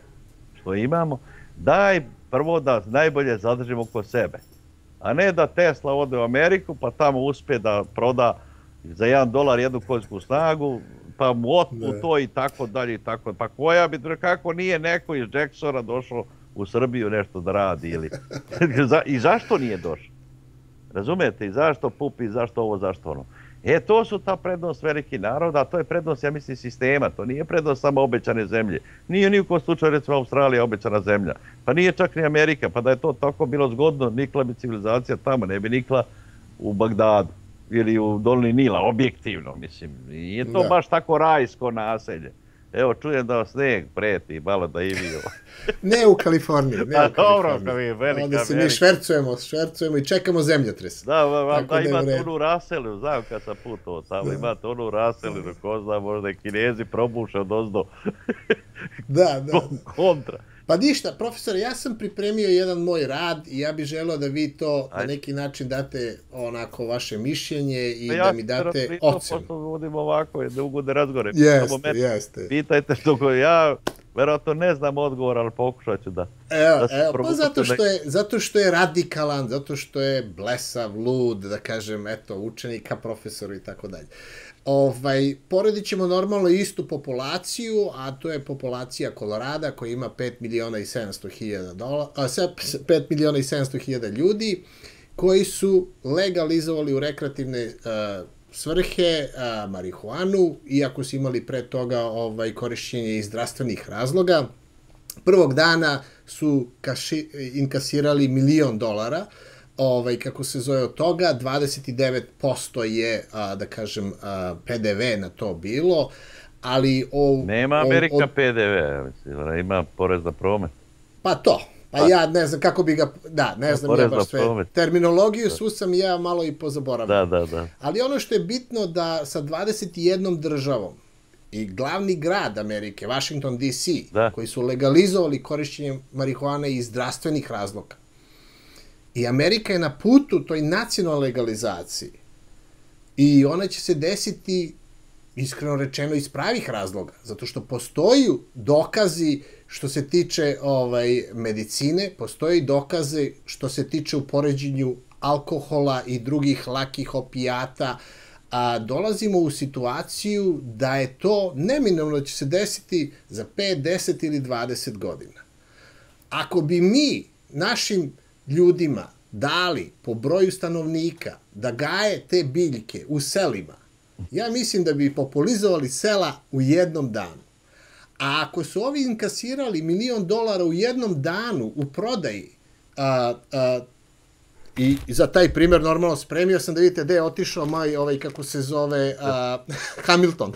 daj prvo da najbolje zadržimo kod sebe. A ne da Tesla ode u Ameriku pa tamo uspe da proda za $1 jednu konjsku snagu, pa mu otmu to i tako dalje i tako. Pa kako nije neko iz Jacksona došao u Srbiju nešto da radi ili... I zašto nije došao? Razumijete? I zašto pupi, zašto ovo, zašto ono? To su ta prednost velikih naroda, a to je prednost, ja mislim, sistema. To nije prednost samo obećane zemlje. Nije ni u kom slučaju, recimo, Australija obećana zemlja. Pa nije čak ni Amerika. Pa da je to tako bilo zgodno, nikla bi civilizacija tamo, ne bi nikla u Bagdadu ili u dolini Nila, objektivno, mislim. Nije to baš tako rajsko naselje. Evo, čujem da sneg preti, malo da i vi ovo. Ne u Kaliforniji, ne u Kaliforniji. Velika. Onda se mi švercujemo i čekamo zemljotres. Da, imate onu raselinu, znam kad sam putovao tamo, imate onu raselinu, ko zna, možda i Kinezi probuše od ozdo. Da. Kontra. Pa ništa, profesore, ja sam pripremio jedan moj rad i ja bih želeo da vi to na neki način date onako vaše mišljenje i da mi date ocenu. Ja vodim ovako, da ugodne razgovore. Jeste. Pitajte što ja verovatno ne znam odgovor, ali pokušat ću da... Evo, pa zato što je radikalan, zato što je blesav, lud, da kažem, eto, učenika, profesoru i tako dalje. Poredit ćemo normalno istu populaciju, a to je populacija Kolorada koja ima 5.700.000 ljudi koji su legalizovali u rekreativne svrhe marihuanu, iako su imali pre toga korišćenje iz zdravstvenih razloga. Prvog dana su inkasirali $1 milion, kako se zove od toga, 29% je, da kažem, PDV na to bilo, ali... Nema Amerika PDV, mislim, ima porez na promet. Pa to, pa ja ne znam kako bi ga, ne znam ja baš sve. Terminologiju svu sam ja malo i pozaboravio. Da. Ali ono što je bitno da sa 21 državom i glavni grad Amerike, Washington DC, koji su legalizovali korišćenje marihuane iz zdravstvenih razloga, i Amerika je na putu toj nacionalnoj legalizaciji i ona će se desiti, iskreno rečeno, iz pravih razloga, zato što postoji dokazi što se tiče medicine, postoji dokaze što se tiče u poređenju alkohola i drugih lakih opijata, a dolazimo u situaciju da je to neminovno će se desiti za 5, 10 ili 20 godina. Ako bi mi našim ljudima dali po broju stanovnika da gaje te biljke u selima, ja mislim da bi populizovali sela u jednom danu. A ako su ovi inkasirali $1 milion u jednom danu u prodaji, i za taj primjer normalno spremio sam da vidite gde je otišao moj, kako se zove, Hamilton.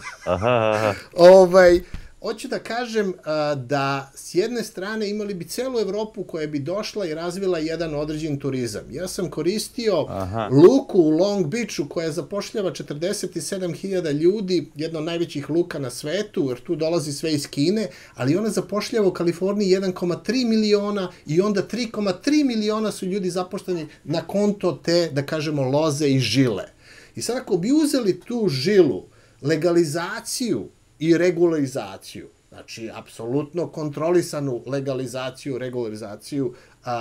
Hoću da kažem da s jedne strane imali bi celu Evropu koja bi došla i razvila jedan određen turizam. Ja sam koristio luku u Long Beachu koja zapošljava 47.000 ljudi, jedna od najvećih luka na svetu, jer tu dolazi sve iz Kine, ali ona zapošljava u Kaliforniji 1,3 miliona i onda 3,3 miliona su ljudi zapošteni na konto te, da kažemo, loze i žile. I sad ako bi uzeli tu žilu, legalizaciju i regularizaciju, znači, apsolutno kontrolisanu legalizaciju, regularizaciju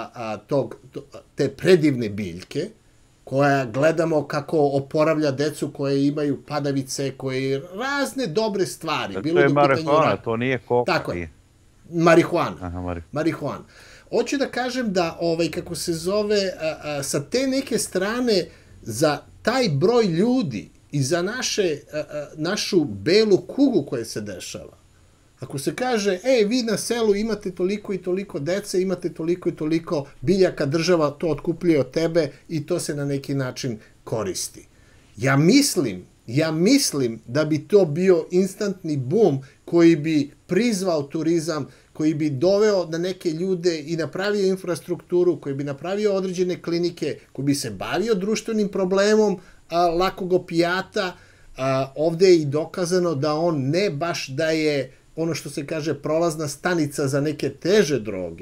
te predivne biljke, koja gledamo kako oporavlja decu koje imaju padavice, koje razne dobre stvari. To je marihuana, to nije koka. Tako je. Marihuana. Hoću da kažem da, kako se zove, sa te neke strane, za taj broj ljudi i za našu belu kugu koja se dešava. Ako se kaže, vi na selu imate toliko i toliko dece, imate toliko i toliko biljaka, država to otkupljuje od tebe i to se na neki način koristi. Ja mislim da bi to bio instantni boom koji bi prizvao turizam, koji bi doveo na neke ljude i napravio infrastrukturu, koji bi napravio određene klinike, koji bi se bavio društvenim problemom lakog opijata. Ovde je i dokazano da on ne baš da je ono što se kaže prolazna stanica za neke teže droge,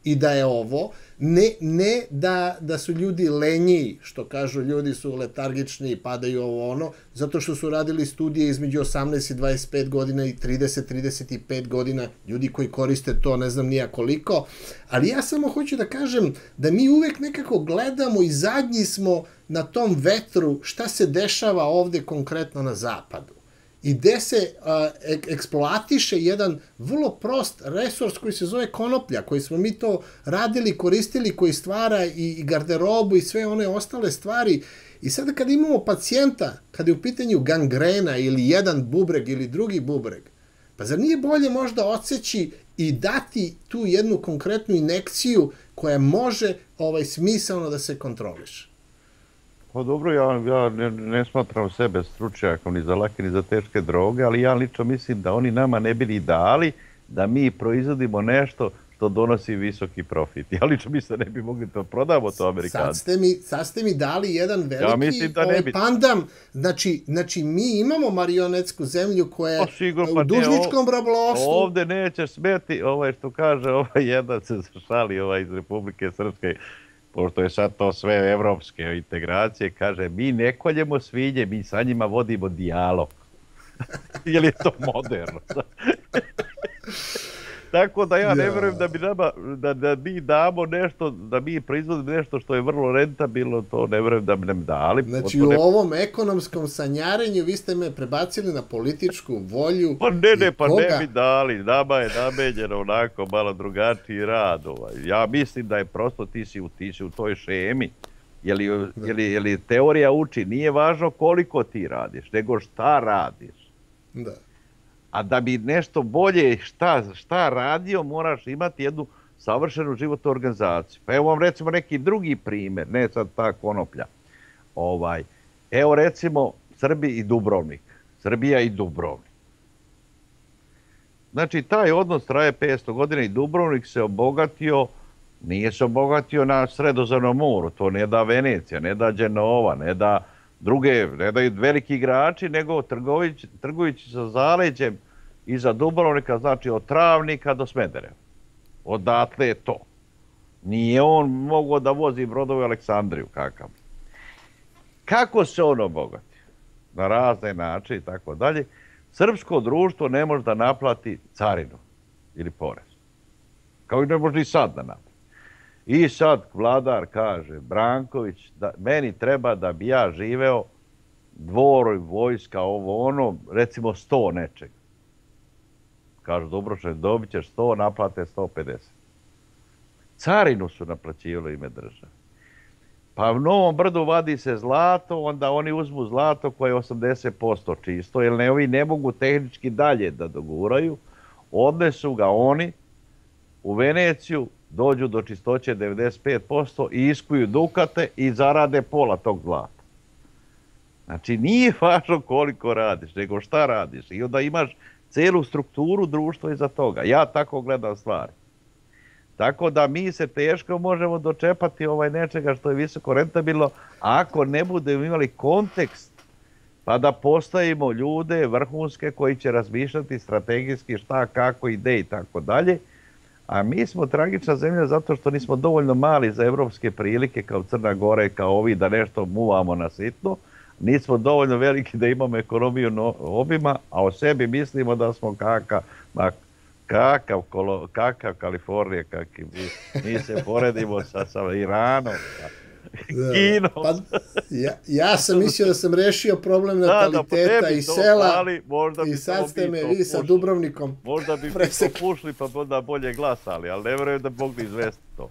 i da je ovo, ne da su ljudi lenji, što kažu ljudi su letargični, padaju ovo ono, zato što su radili studije između 18 i 25 godina i 30-35 godina, ljudi koji koriste to ne znam nija koliko, ali ja samo hoću da kažem da mi uvek nekako gledamo i zadnji smo na tom vetru šta se dešava ovde konkretno na zapadu. I gde se eksploatiše jedan vrlo prost resurs koji se zove konoplja, koji smo mi to radili, koristili, koji stvara i garderobu i sve one ostale stvari. I sada kada imamo pacijenta, kada je u pitanju gangrena ili jedan bubreg ili drugi bubreg, pa zar nije bolje možda odseći i dati tu jednu konkretnu injekciju koja može smisalno da se kontroliše? Pa dobro, ja ne smatram sebe stručnjakom ni za lake ni za teške droge, ali ja lično mislim da oni nama ne bi ni dali da mi proizvodimo nešto što donosi visoki profit. Ja lično mislim da ne bi mogli to prodamo to Amerikanci. Sad ste mi dali jedan veliki pandam. Znači, mi imamo marionetsku zemlju koja je u dužničkom rablovstvu. Ovde nećeš smeti, što kaže jedan se šali iz Republike Srpske, pošto je sad to sve evropske integracije, kaže, mi ne koljemo svinje, mi sa njima vodimo dijalog. Jer je to moderno. Tako da ja ne verujem da bi nama, da mi damo nešto, da mi proizvodimo nešto što je vrlo rentabilno, to ne verujem da bi nam dali. Znači u ovom ekonomskom sanjarenju vi ste me prebacili na političku volju. Pa ne bi dali, nama je namenjeno onako malo drugačiji rad. Ja mislim da je prosto ti si u toj šemi. Jer li teorija uči, nije važno koliko ti radiš, nego šta radiš. Da. A da bi nešto bolje šta radio, moraš imati jednu savršenu životnu organizaciju. Pa evo vam recimo neki drugi primjer, ne sad ta konoplja. Evo recimo Srbija i Dubrovnik. Znači taj odnos traje 500 godina i Dubrovnik se obogatio, nije se obogatio na Sredozemnom moru, to ne da Venecija, ne da Genova, ne da druge, ne daju veliki igrači, nego trgujući sa zaleđem iza Dubrovnika, znači od Travnika do Smedereva. Odatle je to. Nije on mogao da vozi brodove u Aleksandriju, kakav. Kako se on obogati? Na razne načine i tako dalje. Srpsko društvo ne može da naplati carinu ili porez. Kao i ne može i sad da naplati. I sad vladar kaže, Branković, da meni treba da bi ja živeo dvor, vojska, ovo ono, recimo 100 nečega. Kažu, Dubrovčani, dobit ćeš 100, naplate 150. Carinu su naplaćivali ime države. Pa u Novom Brdu vadi se zlato, onda oni uzmu zlato koje je 80% čisto, jer ovi ne mogu tehnički dalje da doguraju. Odnesu ga oni u Veneciju, dođu do čistoće 95% i iskuju dukate i zarade pola tog zlata. Znači, nije važno koliko radiš, nego šta radiš. I onda imaš celu strukturu društva iza toga. Ja tako gledam stvari. Tako da mi se teško možemo dočepati nečega što je visoko rentabilno ako ne budemo imali kontekst pa da postavimo ljude vrhunske koji će razmišljati strategijski šta, kako, ide i tako dalje. A mi smo tragična zemlja zato što nismo dovoljno mali za evropske prilike kao Crna Gora i kao ovi da nešto muvamo na sitno. Nismo dovoljno veliki da imamo ekonomiju obima, a o sebi mislimo da smo kakav Kalifornija, kakvi mi se poredimo sa Iranom, Kinom. Ja sam mislio da sam rešio problem nataliteta i sela i sad ste me vi sa Dubrovnikom možda bi mi to pušli pa onda bolje glasali, ali ne verujem da bi mogli izvesti to.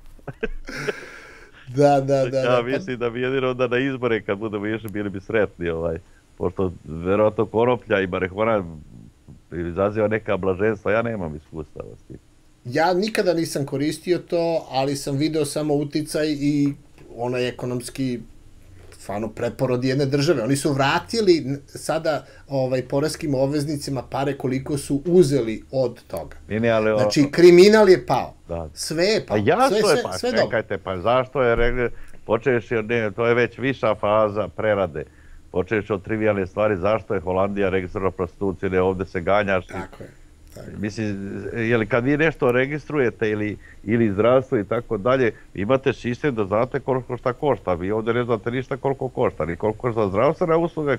Da. Ja mislim da bi jedino onda na izbore kad budemo išli bili bi sretni, pošto verovatno konoplja i marihuana izaziva neka blaženstva, ja nemam iskustava s tim. Ja nikada nisam koristio to, ali sam video samo uticaj i onaj ekonomski preporod jedne države. Oni su vratili sada poreskim obveznicima pare koliko su uzeli od toga. Znači, kriminal je pao. Sve je pao. Jasno je pao. Čekajte, pa zašto je, počeš, to je već viša faza prerade. Počeš od trivijalne stvari, zašto je Holandija registrovana prostitucija, ovde se ganjaš. Tako je. Mislim, jer kad vi nešto registrujete ili zdravstvo i tako dalje, imate sistem da znate koliko šta košta. Vi ovdje ne znate ništa koliko košta, ni koliko košta zdravstvena usluga.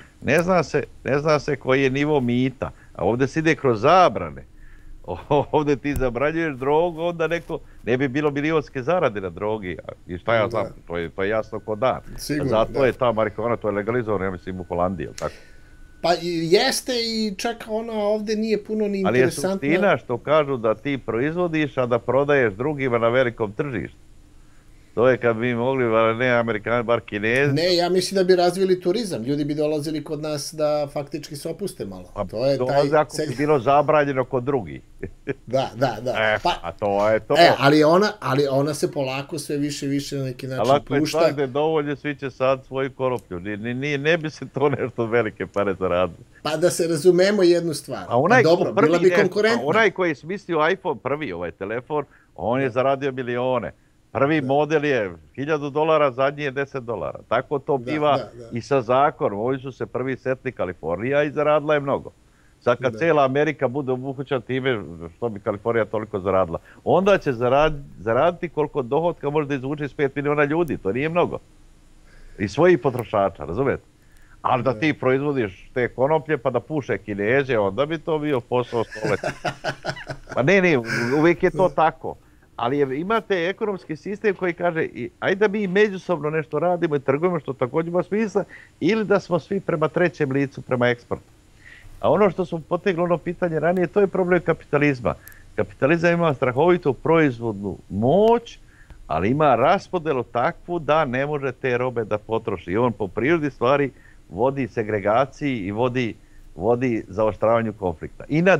Ne zna se koji je nivo mita, a ovdje se ide kroz zabrane. Ovdje ti zabranjuješ drogu, onda ne bi bilo milionske zarade na drogi. I šta ja znam, to je jasno ko dan. Zato je ta marihuana, to je legalizovano, ja mislim, u Holandiji, tako? Pa jeste i čak ona ovdje nije puno ni interesantna. Ali je suština što kažu da ti proizvodiš, a da prodaješ drugima na velikom tržištu. To je kad bi mogli, ne Amerikani, bar Kinezi. Ne, ja mislim da bi razvili turizam. Ljudi bi dolazili kod nas da faktički se opuste malo. Pa dolaze ako bi bilo zabranjeno kod drugih. Da. A to je to. Ali ona se polako sve više na neki način pušta. Ali ako je svakde dovoljno, svi će sad svoju konoplju. Ne bi se to nešto velike pare zaradilo. Pa da se razumemo jednu stvar. Dobro, bila bi konkurentna. Onaj koji je smislio iPhone prvi, ovaj telefon, on je zaradio milione. Prvi model je $1000, zadnji je $10. Tako to biva i sa zakonom. Ovi su se prvi setli Kalifornija i zaradila je mnogo. Sad kad cijela Amerika bude obuhvaćena time što bi Kalifornija toliko zaradila, onda će zaraditi koliko dohotka može da izvuče iz 5 miliona ljudi. To nije mnogo. I svojih potrošača, razumijete? Ali da ti proizvodiš te konoplje pa da puše Kineze, onda bi to bio posao stoljeća. Pa ne, uvijek je to tako. Ali imate ekonomski sistem koji kaže ajde da mi međusobno nešto radimo i trgujemo, što također ima smisla, ili da smo svi prema trećem licu, prema eksportu. A ono što smo potegli ono pitanje ranije, to je problem kapitalizma. Kapitalizam ima strahovitu proizvodnu moć, ali ima raspodelu takvu da ne može te robe da potroši. I on po prirodi stvari vodi segregaciji i vodi zaoštravanju konflikta. I na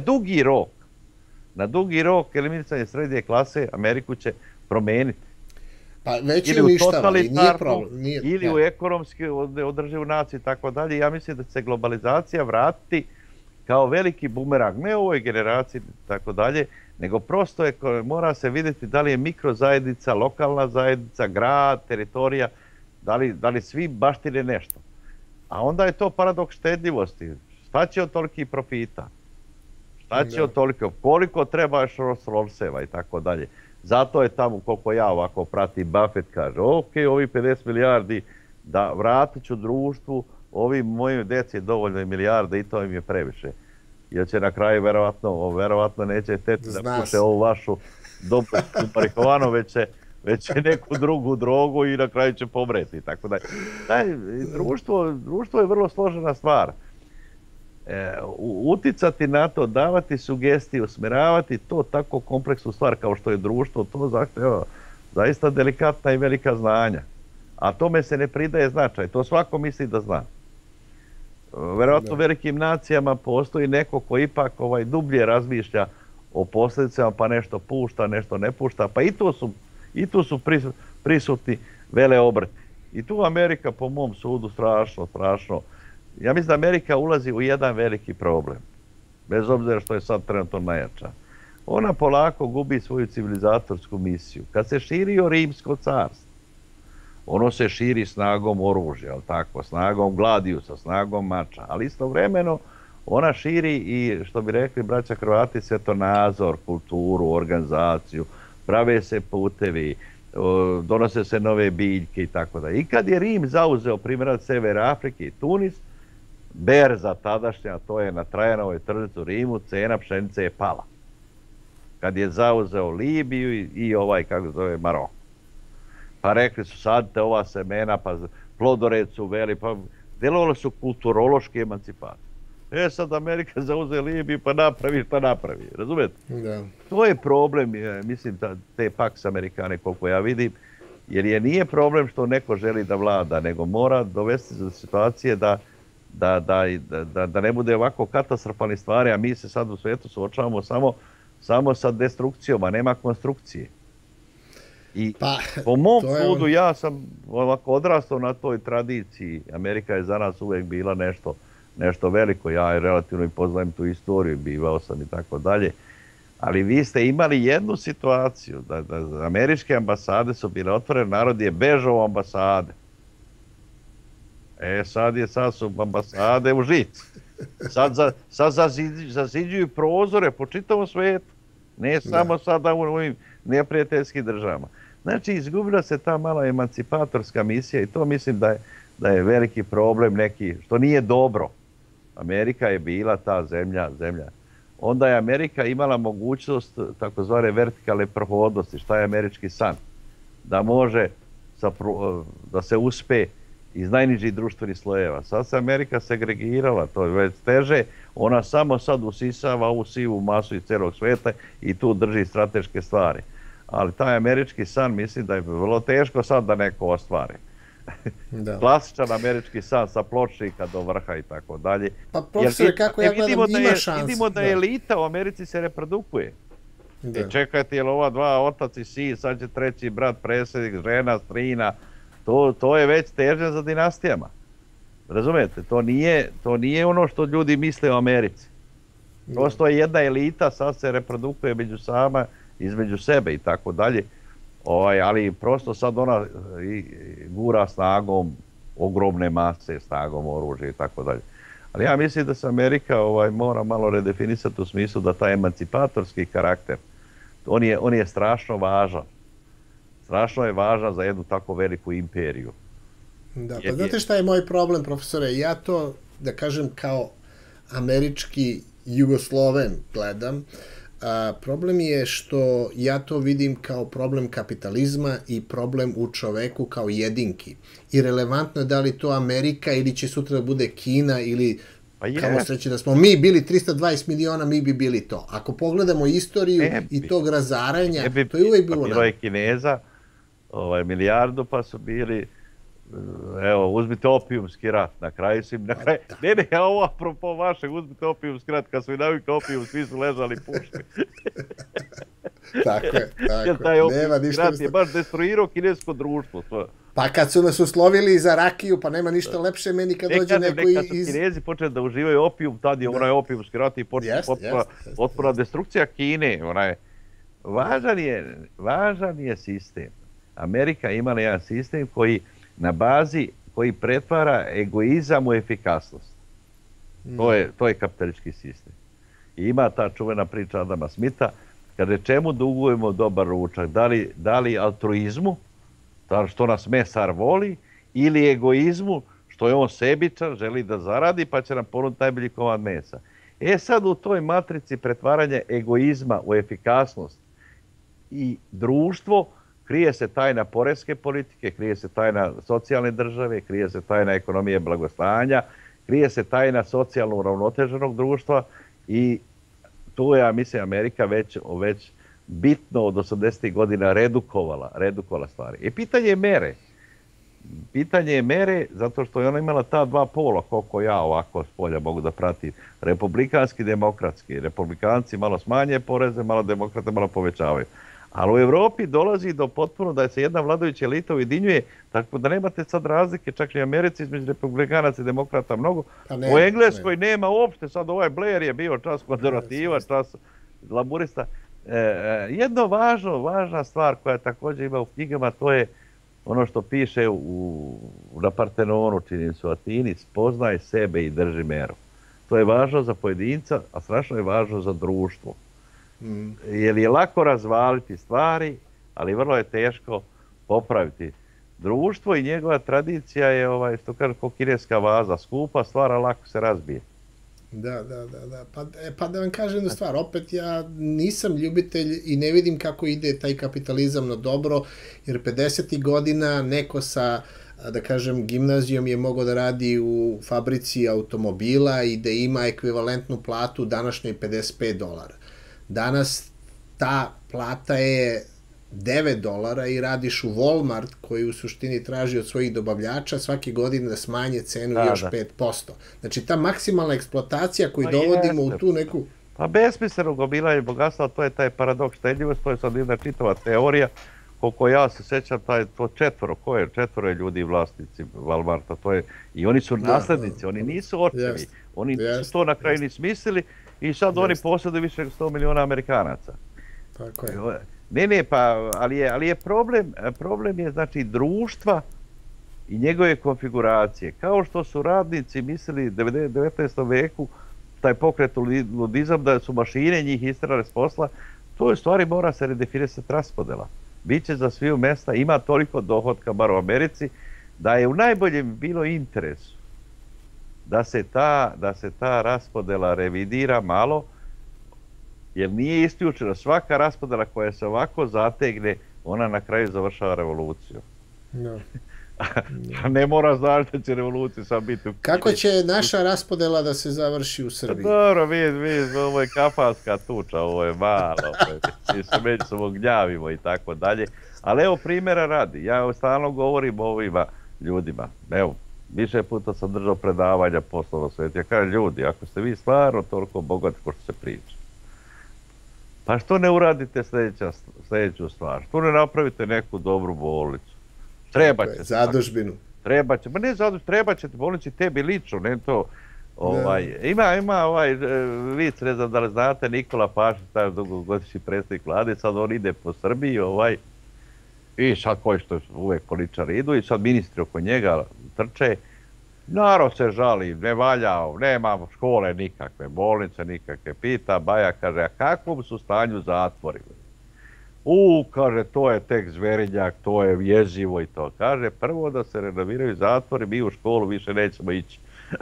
dugi rok eliminisanje srednje klase Ameriku će promijeniti. Pa već je uništava i nije problem. Ili u ekonomski održivu naciju i tako dalje. Ja mislim da će se globalizacija vratiti kao veliki bumerang. Ne u ovoj generaciji i tako dalje, nego prosto mora se vidjeti da li je mikrozajednica, lokalna zajednica, grad, teritorija, da li svi baštine nešto. A onda je to paradoks štedljivosti. Šta će od tolikih profita? Šta će od toliko? Koliko treba još Rolls-Royceva i tako dalje? Zato je tamo, koliko ja ovako pratim, Buffett kaže, ok, ovi 50 milijardi da vratit ću društvu, ovim mojim djeci je dovoljno i milijarde i to im je previše. Jer će na kraju verovatno neće teti da puše ovu vašu dobru marihuanu, već će neku drugu drogu i na kraju će pomreti. Društvo je vrlo složena stvar. Uticati na to, davati sugestije, usmjeravati to tako kompleksnu stvar kao što je društvo, to zahtjeva zaista delikatna i velika znanja. A tome se ne pridaje značaj, to svako misli da zna. Verovatno u velikim nacijama postoji neko ko ipak dublje razmišlja o posljedicama, pa nešto pušta, nešto ne pušta, pa i tu su prisutni vele obrti. I tu Amerika po mom sudu strašno. Ja mislim da Amerika ulazi u jedan veliki problem, bez obzira što je sad trenutno najjača. Ona polako gubi svoju civilizatorsku misiju. Kad se širio Rimsko carstvo, ono se širi snagom oružja, snagom gladijusa, snagom mača, ali istovremeno ona širi i, što bi rekli braća Hrvati, svjetonazor, kulturu, organizaciju, prave se putevi, donose se nove biljke i tako da. I kad je Rim zauzeo primjer Sever Afrike i Tunis, berza tadašnja, to je na Trajanovoj tržnici u Rimu, cena pšenice je pala. Kad je zauzeo Libiju i Maroko. Pa rekli su sadite ova semena, pa plodored su veli, pa djelovali su kulturološki emancipacije. Sad Amerika zauze Libiju pa napravi šta napravi, razumijete? Da. To je problem, mislim, te Pax Amerikane koliko ja vidim, jer nije problem što neko želi da vlada, nego mora dovesti do situacije da ne bude ovako katastrofalnih stvari, a mi se sad u svijetu suočavamo samo sa destrukcijom, a nema konstrukcije. I po mom sudu ja sam ovako odrastao na toj tradiciji. Amerika je za nas uvijek bila nešto veliko. Ja relativno i poznajem tu istoriju, bivao sam i tako dalje. Ali vi ste imali jednu situaciju da američke ambasade su bile otvorene, narod je bežao ambasade. Sad su ambasade u žici. Sad zaziđuju prozore po čitavom svijetu. Ne samo sada u ovim neprijateljskim državama. Znači, izgubila se ta mala emancipatorska misija i to mislim da je veliki problem neki, što nije dobro. Amerika je bila ta zemlja. Onda je Amerika imala mogućnost takozvane vertikalne prohodnosti. Šta je američki san? Da može da se uspe iz najnižih društvenih slojeva. Sad se Amerika segregirala, to je već teže. Ona samo sad usisava ovu sivu masu iz celog svijeta i tu drži strateške stvari. Ali taj američki san mislim da je vrlo teško sad da neko ostvari. Klasičan američki san sa pločnika do vrha i tako dalje. Pa profesore, kako ja gledam, ima šanse. Vidimo da elita u Americi se reprodukuje. Čekajte, jel ova dva, otac i sin, sad će treći brat, predsjednik, žena, strina, to je već teže za dinastijama. Razumijete? To nije ono što ljudi misle o Americi. Prosto je jedna elita, sad se reprodukuje između sebe i tako dalje. Ali prosto sad ona gura snagom ogromne mase, snagom oružja i tako dalje. Ali ja mislim da se Amerika mora malo redefinisati u smislu da taj emancipatorski karakter, on je strašno važan. Strašno je važan za jednu tako veliku imperiju. Da, pa znate šta je moj problem, profesore? Ja to, da kažem, kao američki Jugosloven gledam. Problem je što ja to vidim kao problem kapitalizma i problem u čoveku kao jedinki. I relevantno je da li to Amerika ili će sutra da bude Kina ili kamo sreće da smo mi bili 320 miliona, mi bi bili to. Ako pogledamo istoriju i tog razaranja, to je uvijek bilo bilo je Kineza, milijardu, pa su bili, evo, uzmite opijumski rat, na kraju su im, ne, ovo apropo vašeg, uzmite opijumski rat, kad su i navikli opijum, svi su ležali puške. Tako je. Jer taj opijumski rat je baš destruirao kinesko društvo. Pa kad su nas uslovili za rakiju, pa nema ništa lepše meni kad dođe neko iz... Kad su Kinezi počeli da uživaju opijum, tad je onaj opijumski rat i potpuna destrukcija Kine. Važan je sistem. Amerika imala jedan sistem na bazi koji pretvara egoizam u efikasnost. To je kapitalistički sistem. I ima ta čuvena priča Adama Smitha, kada čemu dugujemo dobar ručak, da li altruizmu, što nas mesar voli, ili egoizmu, što je on sebičan, želi da zaradi, pa će nam ponuditi najbolji komad mesa. Sad u toj matrici pretvaranja egoizma u efikasnost i društvo, krije se tajna poreske politike, krije se tajna socijalne države, krije se tajna ekonomije blagostanja, krije se tajna socijalno uravnoteženog društva i tu je, ja mislim, Amerika već bitno od 80. godina redukovala stvari. I pitanje je mere. Pitanje je mere zato što je ona imala ta dva pola, koliko ja ovako s polja mogu da pratim. Republikanski i demokratski. Republikanci malo smanje poreze, malo demokrate malo povećavaju. Ali u Evropi dolazi do potpuno da se jedna vladajuća elita ujedinjuje, tako da nemate sad razlike, čak i u Americi između republikanaca i demokrata mnogo. U Engleskoj nema uopšte, sad ovaj Blair je bio čas konzervativa, čas laburista. Jedno važna stvar koja također ima u knjigama, to je ono što piše na Partenonu, čini se u Atini, spoznaj sebe i drži meru. To je važno za pojedinca, a strašno je važno za društvo. Jer je lako razvaliti stvari, ali vrlo je teško popraviti. Društvo i njegova tradicija je, što kaže, kao kineska vaza, skupa stvar, a lako se razbije. Da. Pa da vam kažem jednu stvar, opet ja nisam ljubitelj i ne vidim kako ide taj kapitalizam na dobro, jer 50. godina neko sa, da kažem, gimnazijom je mogao da radi u fabrici automobila i da ima ekvivalentnu platu današnjoj $55. Danas ta plata je $9 i radiš u Walmart koji u suštini traži od svojih dobavljača svake godine da smanje cenu još 5%. Znači ta maksimalna eksploatacija koju dovodimo u tu neku... Pa besmisleno gomilanje bogatstva, to je taj paradoks štedljivosti, to je sad jedna čitava teorija, koliko ja se sećam, to četvoro je ljudi vlasnici Walmarta, i oni su naslednici, oni nisu očevi, oni su to na kraju ni smislili i sad oni posjeduju više od 100 miliona Amerikanaca. Tako je. Ne, pa, ali je problem je, znači, društva i njegove konfiguracije. Kao što su radnici mislili u 19. veku, taj pokret ludizam, da su mašine njih isterale s posla, to je stvari mora se redefinisati raspodela. Biće za sviju mesta, ima toliko dohodka, bar u Americi, da je u najboljem bilo interesu da se ta raspodela revidira malo, jer nije isključeno. Svaka raspodela koja se ovako zategne, ona na kraju završava revoluciju. No. Ne mora znaš da će revolucija sad biti u Kini. Kako će naša raspodela da se završi u Srbiji? Dobro, ovo je kafanska tuča, ovo je malo. Mi se međusobno gnjavimo i tako dalje. Ali evo primjera radi. Ja stalno govorim o ovima ljudima. Evo, više puta sam držao predavanja poslovnog sveta. Ja kažem, ljudi, ako ste vi stvarno toliko bogati ko što se priča, pa što ne uradite sljedeću stvar? Što ne napravite neku dobru bolnicu? Treba će. Zadužbinu. Treba će. Ma ne zadužbinu, treba će bolnici tebi lično, ne to. Ima vic, ne znam da li znate, Nikola Pašić, taj dugogodišnji predsjednik vlade, sad on ide po Srbiji, i sad koji što uvek političari idu i sad ministri oko njega trče. Narod se žali, ne valja, nema škole nikakve, bolnice nikakve. Pita Baja, kaže, a kakvom su stanju zatvori? Kaže, to je tek zverinjak, to je jezivo i to. Kaže, prvo da se renoviraju zatvori, mi u školu više nećemo ići.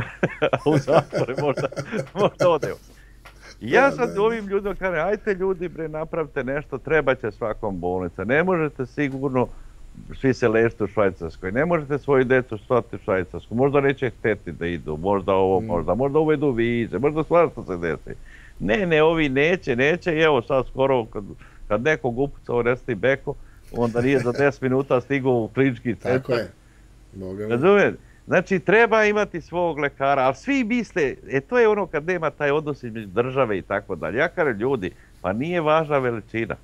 U zatvore možda odemo. Ja sad ovim ljudima kažem, ajte ljudi, bre, napravite nešto, treba će svakom bolnica. Ne možete sigurno svi se lečiti u Švajcarskoj, ne možete svoju djecu slati u Švajcarsku, možda neće hteti da idu, možda uvedu vize, možda svašta se desi. Ne, ovi neće i evo sad skoro kad nekog upucao Resti Beko, onda nije za 10 minuta stigao u klinički centar. Tako je. Razumijete? Znači, treba imati svog lekara, ali svi misle, to je ono kad nema taj odnos između države i tako dalje. Ja kažem, ljudi, pa nije važna veličina,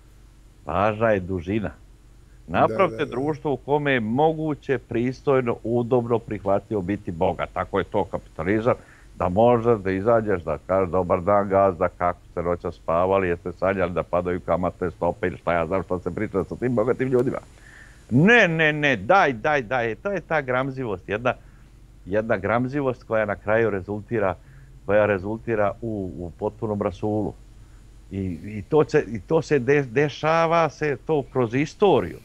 važna je dužina. Napravite društvo u kome je moguće, pristojno, udobno, prihvatljivo biti bogat. Tako je to kapitalizam, da možeš da izađeš, da kažeš dobar dan gazda, kako ste noća spavali, jeste sanjali da padaju kamatne stope ili šta ja znam što se priča sa tim bogatim ljudima. Ne, daj, to je ta gramzivost, jedna gramzivost koja na kraju rezultira u potpunom rasulu. I to se dešava to kroz istoriju.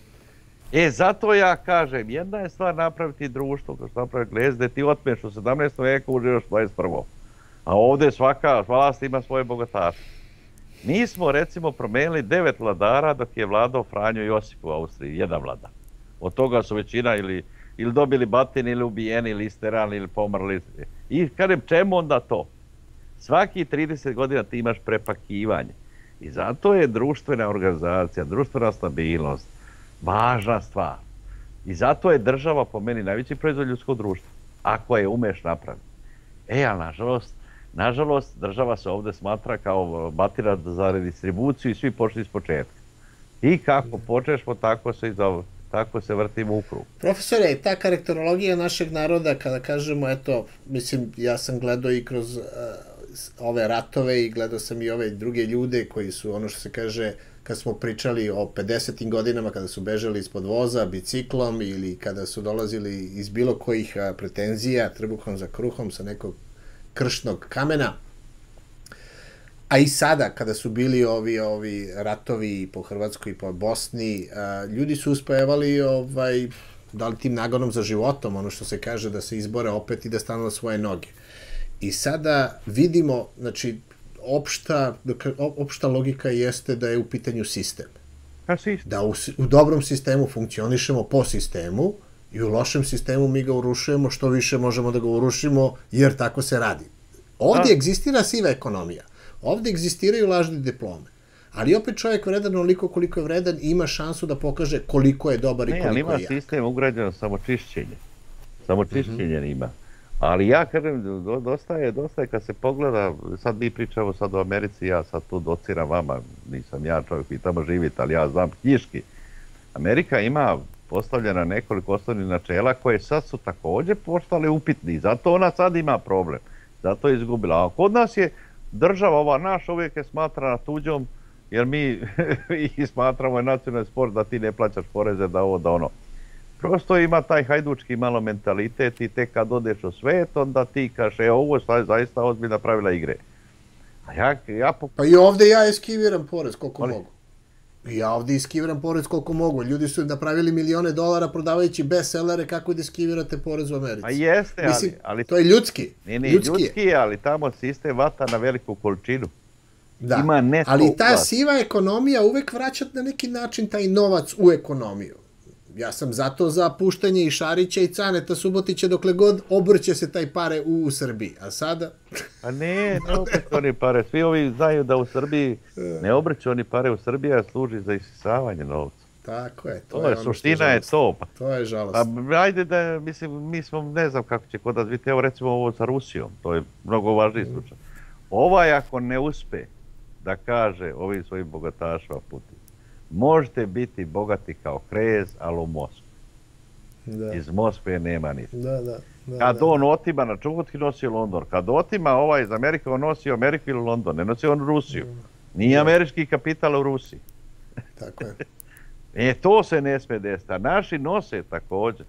Zato ja kažem, jedna je stvar napraviti društvo, kao što napravi Englezi, da ti otmeš u 17. veku, uživaš u 21. A ovdje svaka vlast ima svoje bogataše. Mi smo recimo promijenili 9 vladara dok je vladao Franjo Josip u Austriji, jedan vladar. Od toga su većina ili dobili batin, ili ubijeni, ili isterani, ili pomrli. I kažem, čemu onda to? Svaki 30 godina ti imaš prepakivanje. I zato je društvena organizacija, društvena stabilnost važna stvar. I zato je država po meni najveći proizvod ljudskog društva, ako je umeš napraviti. Ali nažalost, država se ovdje smatra kao batinac za redistribuciju i svi počeli iz početka. I kako počnemo, tako se vrtimo u krug. Profesore, ta karakterologija našeg naroda, kada kažemo, ja sam gledao i kroz ove ratove i gledao sam i ove druge ljude koji su, ono što se kaže, kad smo pričali o 50. godinama, kada su bežali ispod voza, biciklom ili kada su dolazili iz bilo kojih pretenzija, trbuhom za kruhom sa nekog kršnog kamena. A i sada, kada su bili ovi ratovi po Hrvatskoj i po Bosni, ljudi su uspevali da li tim nagonom za životom, ono što se kaže, da se izbore opet i da stanu na svoje noge. I sada vidimo, znači, opšta logika jeste da je u pitanju sistem. Da u dobrom sistemu funkcionišemo po sistemu i u lošem sistemu mi ga urušujemo, što više možemo da ga urušimo, jer tako se radi. Ovdje egzistira siva ekonomija. Ovdje egzistiraju lažne diplome. Ali opet čovjek vredan onoliko koliko je vredan i ima šansu da pokaže koliko je dobar i koliko je jak. Ima sistem ugrađeno samočišćenje. Samočišćenje ima. Ali ja kažem, dosta je kad se pogleda, sad mi pričamo sad o Americi, ja sad tu dociram vama, nisam ja čovjek i tamo živite, ali ja znam knjiški. Amerika ima postavljena nekoliko osnovnih načela koje sad su također postale upitni, zato ona sad ima problem, zato je izgubila. A kod nas je država, ova naša uvijek je smatrana tuđom, jer mi ih smatramo je nacionalni sport da ti ne plaćaš poreze, da ovo, da ono. prosto ima taj hajdučki malo mentalitet i tek kad odeš u svet, onda ti kaže, ovo je zaista ozbiljna pravila igre. Pa i ovde ja eskiviram porez koliko mogu. Ja ovdje iskiviram porez koliko mogu. Ljudi su napravili milione dolara prodavajući bestsellere, kako da iskivirate porez u Americi. Pa jeste, ali... To je ljudski. Nije ljudski, ali tamo sistem vata na veliku količinu. Da, ali ta siva ekonomija uvek vraća na neki način taj novac u ekonomiju. Ja sam zato za puštanje i Šarića i Caneta Subotića dokle god obrće se taj pare u Srbiji. A sada... Pa ne obrće oni pare. Svi ovi znaju da u Srbiji ne obrće oni pare u Srbiji, a služi za isisavanje novca. Tako je. To je suština je to. To je žalostno. Pa ajde da, mislim, mi smo, ne znam kako će kod nas biti, evo recimo ovo sa Rusijom, to je mnogo važniji slučaj. Ovaj ako ne uspe da kaže ovim svojim bogatašima Putin, možete biti bogati kao krez, ali u Moskvi. Iz Moskve nema ništa. Kad on otima, na Čukotki nosio London, kad otima ovaj iz Amerike, on nosio Ameriku ili London, ne nosio on Rusiju. Nije američki kapital u Rusiji. Tako je. To se ne sme desiti, a naši nose također.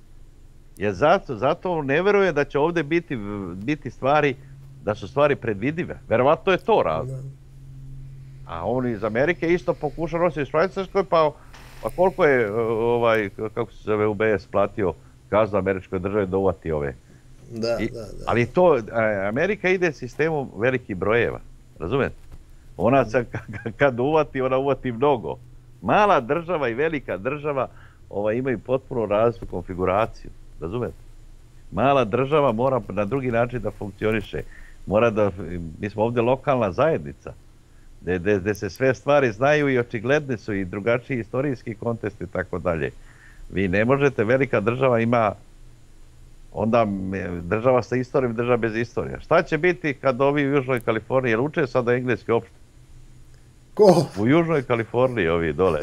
Zato ne veruje da će ovdje biti stvari, da su stvari predvidive. Verovatno je to razlog. A on iz Amerike isto pokuša nositi u Švajcarskoj, pa koliko je, kako se zove, UBS platio kaznu američkoj državi da uvati ove. Ali to, Amerika ide sistemom velikih brojeva, razumijete? Ona se, kad uvati, ona uvati mnogo. Mala država i velika država imaju potpuno različitu konfiguraciju, razumijete? Mala država mora na drugi način da funkcioniše. Mi smo ovdje lokalna zajednica, gdje se sve stvari znaju i očigledne su i drugačiji istorijski kontekst i tako dalje. Vi ne možete, velika država ima, onda država sa istorijom, država bez istorije. Šta će biti kad ovi u Južnoj Kaliforniji, jer uče sada engleski opšte? Ko? U Južnoj Kaliforniji ovi dole.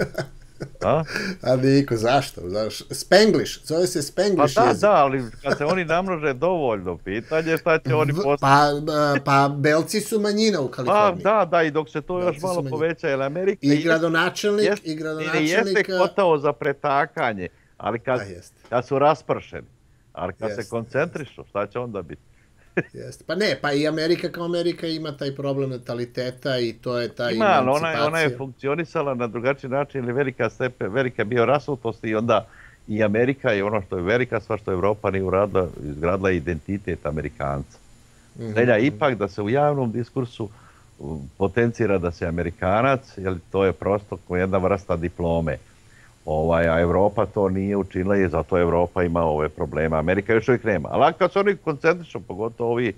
A niko, zašto? Spanglish, zove se Spanglish jezik. Da, ali kad se oni namnože dovoljno pitanje, šta će oni postati? Pa belci su manjina u Kaliforniji. Da, i dok se to još malo poveća, jer Amerika... I gradonačelnik... Jeste kotao za pretakanje, ali kad su raspršeni, ali kad se koncentrišu, šta će onda biti? Pa ne, pa i Amerika kao Amerika ima taj problem nataliteta i to je ta emancipacija. Ima, ona je funkcionisala na drugačiji način, ili velika bio rasutost i onda i Amerika i ono što je velika stvar što Evropa nije uradila, izgradila identitet Amerikanca. Želja ipak da se u javnom diskursu potencira da se Amerikanac, jer to je prosto jedna vrsta diplome. A Evropa to nije učinila i zato Evropa ima ove probleme. Amerika još uvijek nema. Ali kad se oni koncentrišu, pogotovo ovi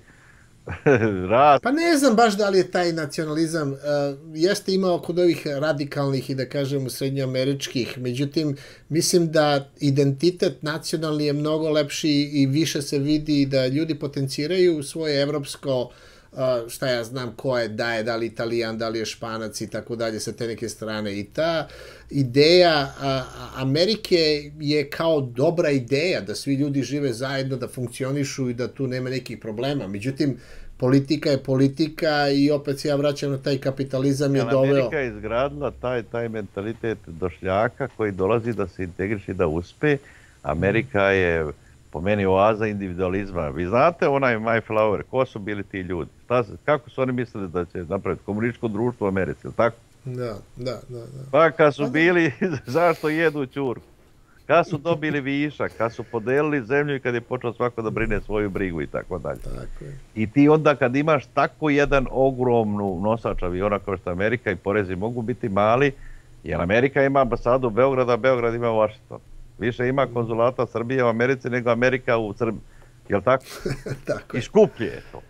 rad... Pa ne znam baš da li je taj nacionalizam, jeste imao kod ovih radikalnih i da kažem srednjoameričkih, međutim mislim da identitet nacionalni je mnogo lepši i više se vidi da ljudi potenciraju svoje evropsko, šta ja znam ko je, da li Italijan, da li je Španac i tako dalje sa te neke strane. I ta ideja Amerike je kao dobra ideja da svi ljudi žive zajedno, da funkcionišu i da tu nema nekih problema. Međutim, politika je politika i opet se ja vraćam na taj kapitalizam je doveo... Amerika je izgradila taj mentalitet došljaka koji dolazi da se integriši, da uspe. Amerika je po meni oaza individualizma. Vi znate onaj Mayflower, ko su bili ti ljudi? Kako su oni mislili da će napraviti komunističko društvo u Americi, ili tako? Da. Pa kad su bili, zašto jedu ćurku? Kad su dobili višak, kad su podelili zemlju i kad je počeo svako da brine svoju brigu i tako dalje. I ti onda kad imaš tako jedan ogromnu nosač aviona kao što je Amerika i porezi mogu biti mali, jer Amerika ima ambasadu Beograda, Beograd ima Washington. Više ima konzulata Srbije u Americi nego Amerika u Srbiji. Jel' tako? I skuplje je to.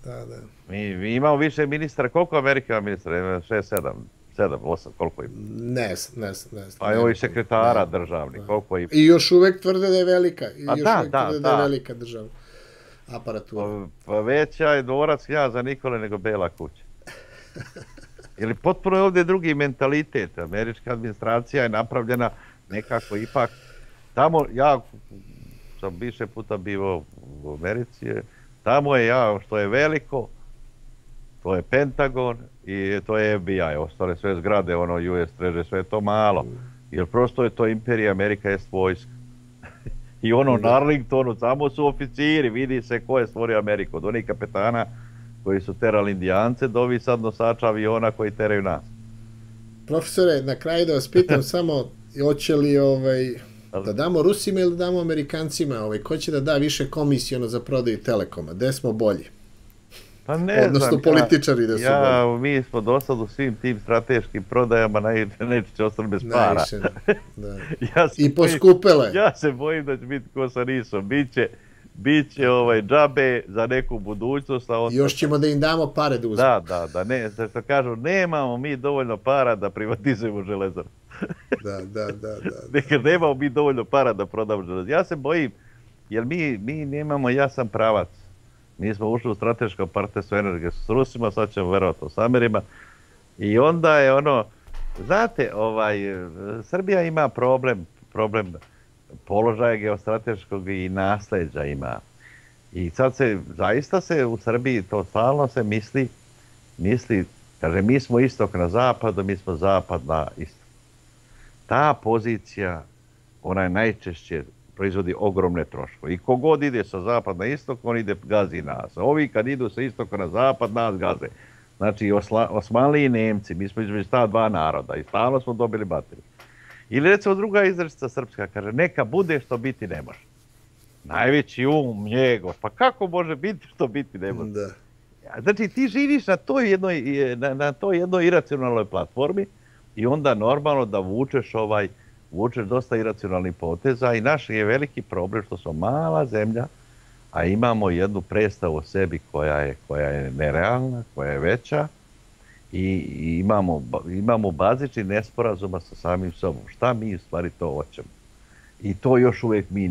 Mi imamo više ministra. Koliko Amerika ima ministra? 6, 7, 8, koliko ima? Ne. Pa evo i sekretara državnih, koliko ima? I još uvek tvrde da je velika. I još uvek tvrde da je velika državna aparatura. Pa veća je dvorac knjaza Nikole nego Bela kuća. Ili potpuno je ovdje drugi mentalitet. Američka administracija je napravljena nekako ipak. Tamo, ja sam više puta bio u Americi, tamo je što je veliko, to je Pentagon i to je FBI, ostale sve zgrade, US Treasury, sve je to malo. Jer prosto je to imperija, Amerika jest vojska. I ono na Arlingtonu, samo su oficiri, vidi se ko je stvorio Ameriku. Od onih kapetana koji su terali Indijance, do ovih sad nosača aviona koji teraju nas. Profesore, na kraju da vas pitam samo, hoće li da damo Rusima ili da damo Amerikancima, ko će da da više komisijona za prodaju Telekoma, gde smo bolji? Pa ne odnosno znam, političari da su bolji. Mi smo do sad u svim tim strateškim prodajama neće ostati bez para. Najviše, da. I poskupele. Ja se bojim da će biti ko sa Nisom. Biće džabe za neku budućnost. Još ćemo da im damo pare da uzme. Da, ne, što kažu, nemamo mi dovoljno para da privatizujemo Železaru. Da. Nekad nemamo mi dovoljno para da prodamo Železaru. Ja se bojim, jer mi nemamo jasan pravac. Mi smo ušli u strateško partnerstvo energetsko s Rusima, sad ćemo verovatno s Amerima. I onda je znate, Srbija ima problem položaja geostrateškog i nasleđa ima. I sad zaista se u Srbiji, to stalno se misli, kaže, mi smo istok na zapadu, mi smo zapad na istok. Ta pozicija, ona je najčešće proizvodi ogromne troškove. I kogod ide sa zapad na istok, on ide gazi nas. Ovi kad idu sa istoka na zapad, nas gaze. Znači, Osmanli i Nemci, mi smo između ta dva naroda i stalno smo dobili bateriju. Ili recimo druga izrečica srpska, kaže, neka bude što biti ne može. Najveći njegov, pa kako može biti što biti ne može? Da. Znači, ti živiš na toj jednoj iracionalnoj platformi i onda normalno da vučeš dosta iracionalnih poteza i naš je veliki problem što smo mala zemlja, a imamo jednu predstavu o sebi koja je nerealna, koja je veća i imamo bazični nesporazuma sa samim sobom. Šta mi u stvari to hoćemo? I to još uvijek mi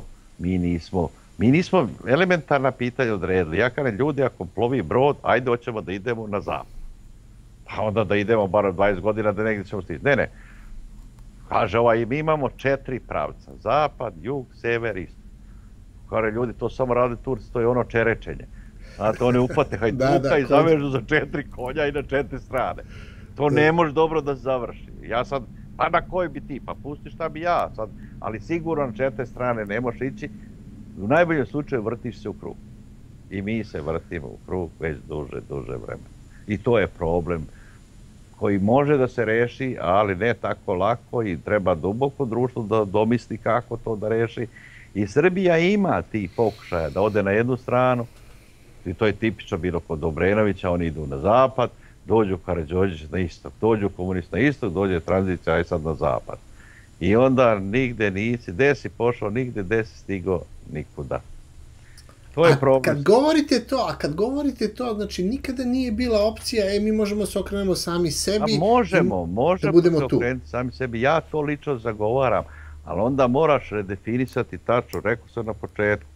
nismo elementarna pitanja odredili. Ja kažem, ljudi, ako plovi brod, ajde hoćemo da idemo na zapad. Pa onda da idemo bar 20 godina da negdje ćemo stići. Ne. Kaže, mi imamo 4 pravca. Zapad, jug, sever, istok. Kaže, ljudi, to samo rade Turci, to je ono čerečenje. Znate, oni upate hajduka i zavežu za 4 konja i na 4 strane. To ne može dobro da se završi. Ja sad, pa na koji bi ti? Pa pusti šta bi ja sad. Ali sigurno na 4 strane ne možeš ići. U najboljem slučaju vrtiš se u krug. I mi se vrtimo u krug već duže vremena. I to je problem koji može da se reši, ali ne tako lako i treba duboko društvo da domisli kako to da reši. I Srbija ima tih pokušaja da ode na jednu stranu, i to je tipično bilo kod Obrenovića, oni idu na zapad, dođu Karađorđević na istok, dođu komunisti na istok, dođe tranzicija, aj sad na zapad. I onda nigde nisi, gde si pošao, nigde, gde si stigao, nikuda. To je problem. Kad govorite to, znači nikada nije bila opcija, mi možemo se okrenemo sami sebi. Možemo se okrenuti sami sebi. Ja to lično zagovaram, ali onda moraš redefinisati tačno, rekao sam na početku.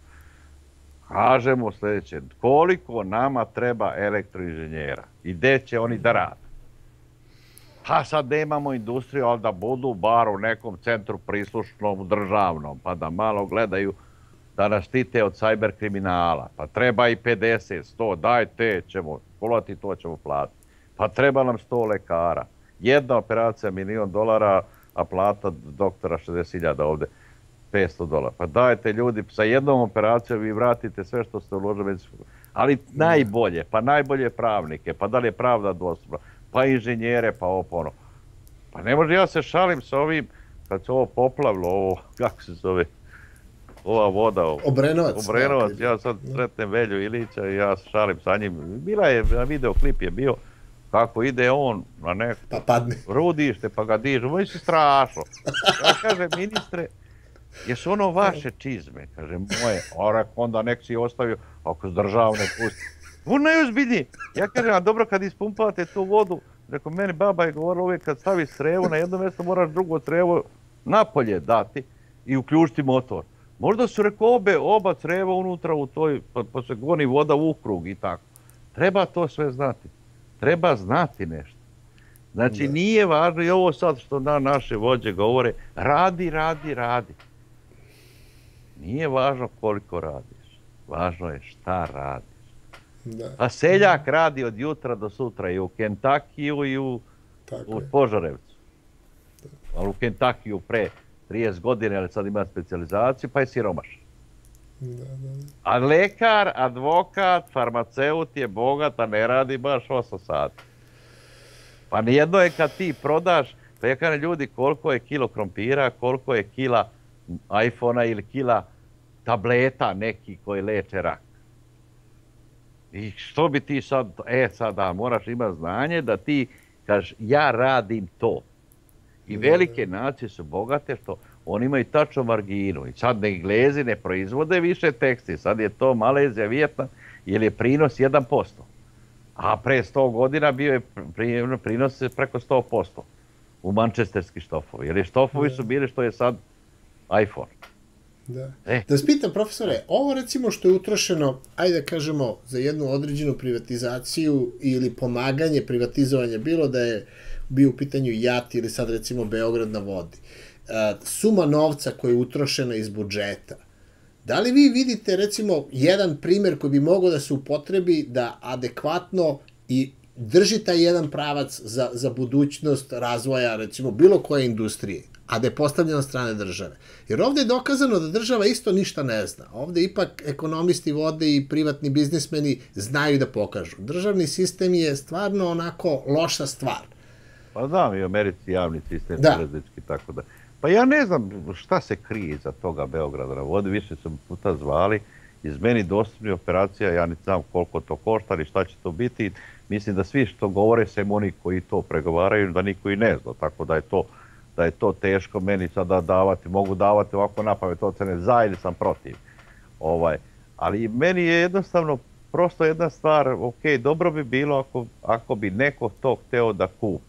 Kažemo sljedeće, koliko nama treba elektroinženjera i gde će oni da rade. Pa sad nemamo industriju, ali da budu bar u nekom centru prislušnom, državnom, pa da malo gledaju da nas štite od cyber kriminala. Pa treba i 50, 100, dajte, ćemo kolati, to ćemo platiti. Pa treba nam 100 lekara. Jedna operacija $1 milion, a plata doktora 60.000 ovde. $500. Pa dajte ljudi, sa jednom operacijom vi vratite sve što ste uložili. Ali najbolje pravnike, pa da li je pravda dostupna, pa inženjere, pa ovo ono. Pa ne može, ja se šalim sa ovim, kad se ovo poplavilo, kako se zove, ova voda. Obrenovac, ja sad sretnem Velju Ilića i ja se šalim sa njim. Bila je, videoklip je bio, kako ide on na neko rudište, pa ga dižu, ovo je strašno. Ja kažem, ministre, jesu ono vaše čizme, kaže moje, a onda nek si ostavio, ako s državne pusti. Ovo najozbiljnije. Ja kažem, a dobro kad ispumpavate tu vodu, rekao, meni baba je govorila uvijek kad staviš crevo na jedno mjesto moraš drugo crevo napolje dati i uključiti motor. Možda su rekao oba creva unutra u toj, pa se goni voda u krug i tako. Treba to sve znati. Treba znati nešto. Znači nije važno i ovo sad što naše vođe govore, radi. Nije važno koliko radiš, važno je šta radiš. A seljak radi od jutra do sutra i u Kentakiju i u Požarevcu. Ali u Kentakiju pre 30 godina, ali sad ima specijalizaciju, pa je siromaš. A lekar, advokat, farmaceut je bogat, a ne radi baš 8 sati. Pa nijedno je kad ti prodaš, pa ja kažem ljudi koliko je kilo krompira, koliko je kila iPhona ili kila tableta neki koji leče rak. I što bi ti sad, sada moraš imati znanje da ti kažeš ja radim to. I velike nacije su bogate što oni imaju tačno marginu. I sad Englezi ne proizvode više tekstil. Sad je to Malezija, Vijetnam, jer je prinos 1%. A pre 100 godina bio je prinos preko 100% u mančesterski štofovi. Jer štofovi su bili što je sad iPhone. Da. Da vas pitam, profesore, ovo recimo što je utrošeno, ajde da kažemo, za jednu određenu privatizaciju ili pomaganje privatizovanja, bilo da je bio u pitanju JAT ili sad recimo Beograd na vodi, suma novca koja je utrošena iz budžeta, da li vi vidite recimo jedan primer koji bi mogao da se upotrebi da adekvatno i drži taj jedan pravac za budućnost razvoja recimo bilo koje industrije, a da je postavljeno od strane države? Jer ovde je dokazano da država isto ništa ne zna. Ovde ipak ekonomisti vode i privatni biznismeni znaju da pokažu. Državni sistem je stvarno onako loša stvar. Pa znam, i u Americi javni sistem železnički, tako da. Pa ja ne znam šta se krije iza toga Beograda na vodi, više sam puta zvali, iz meni dostupnih operacija, ja ne znam koliko to košta i šta će to biti. Mislim da svi što govore, sem oni koji to pregovaraju, da niko i ne zna, tako da je to teško meni sada davati, mogu davati ovako napamet ocene za ili sam protiv. Ali meni je jednostavno prosto jedna stvar, ok, dobro bi bilo ako bi neko to hteo da kupi.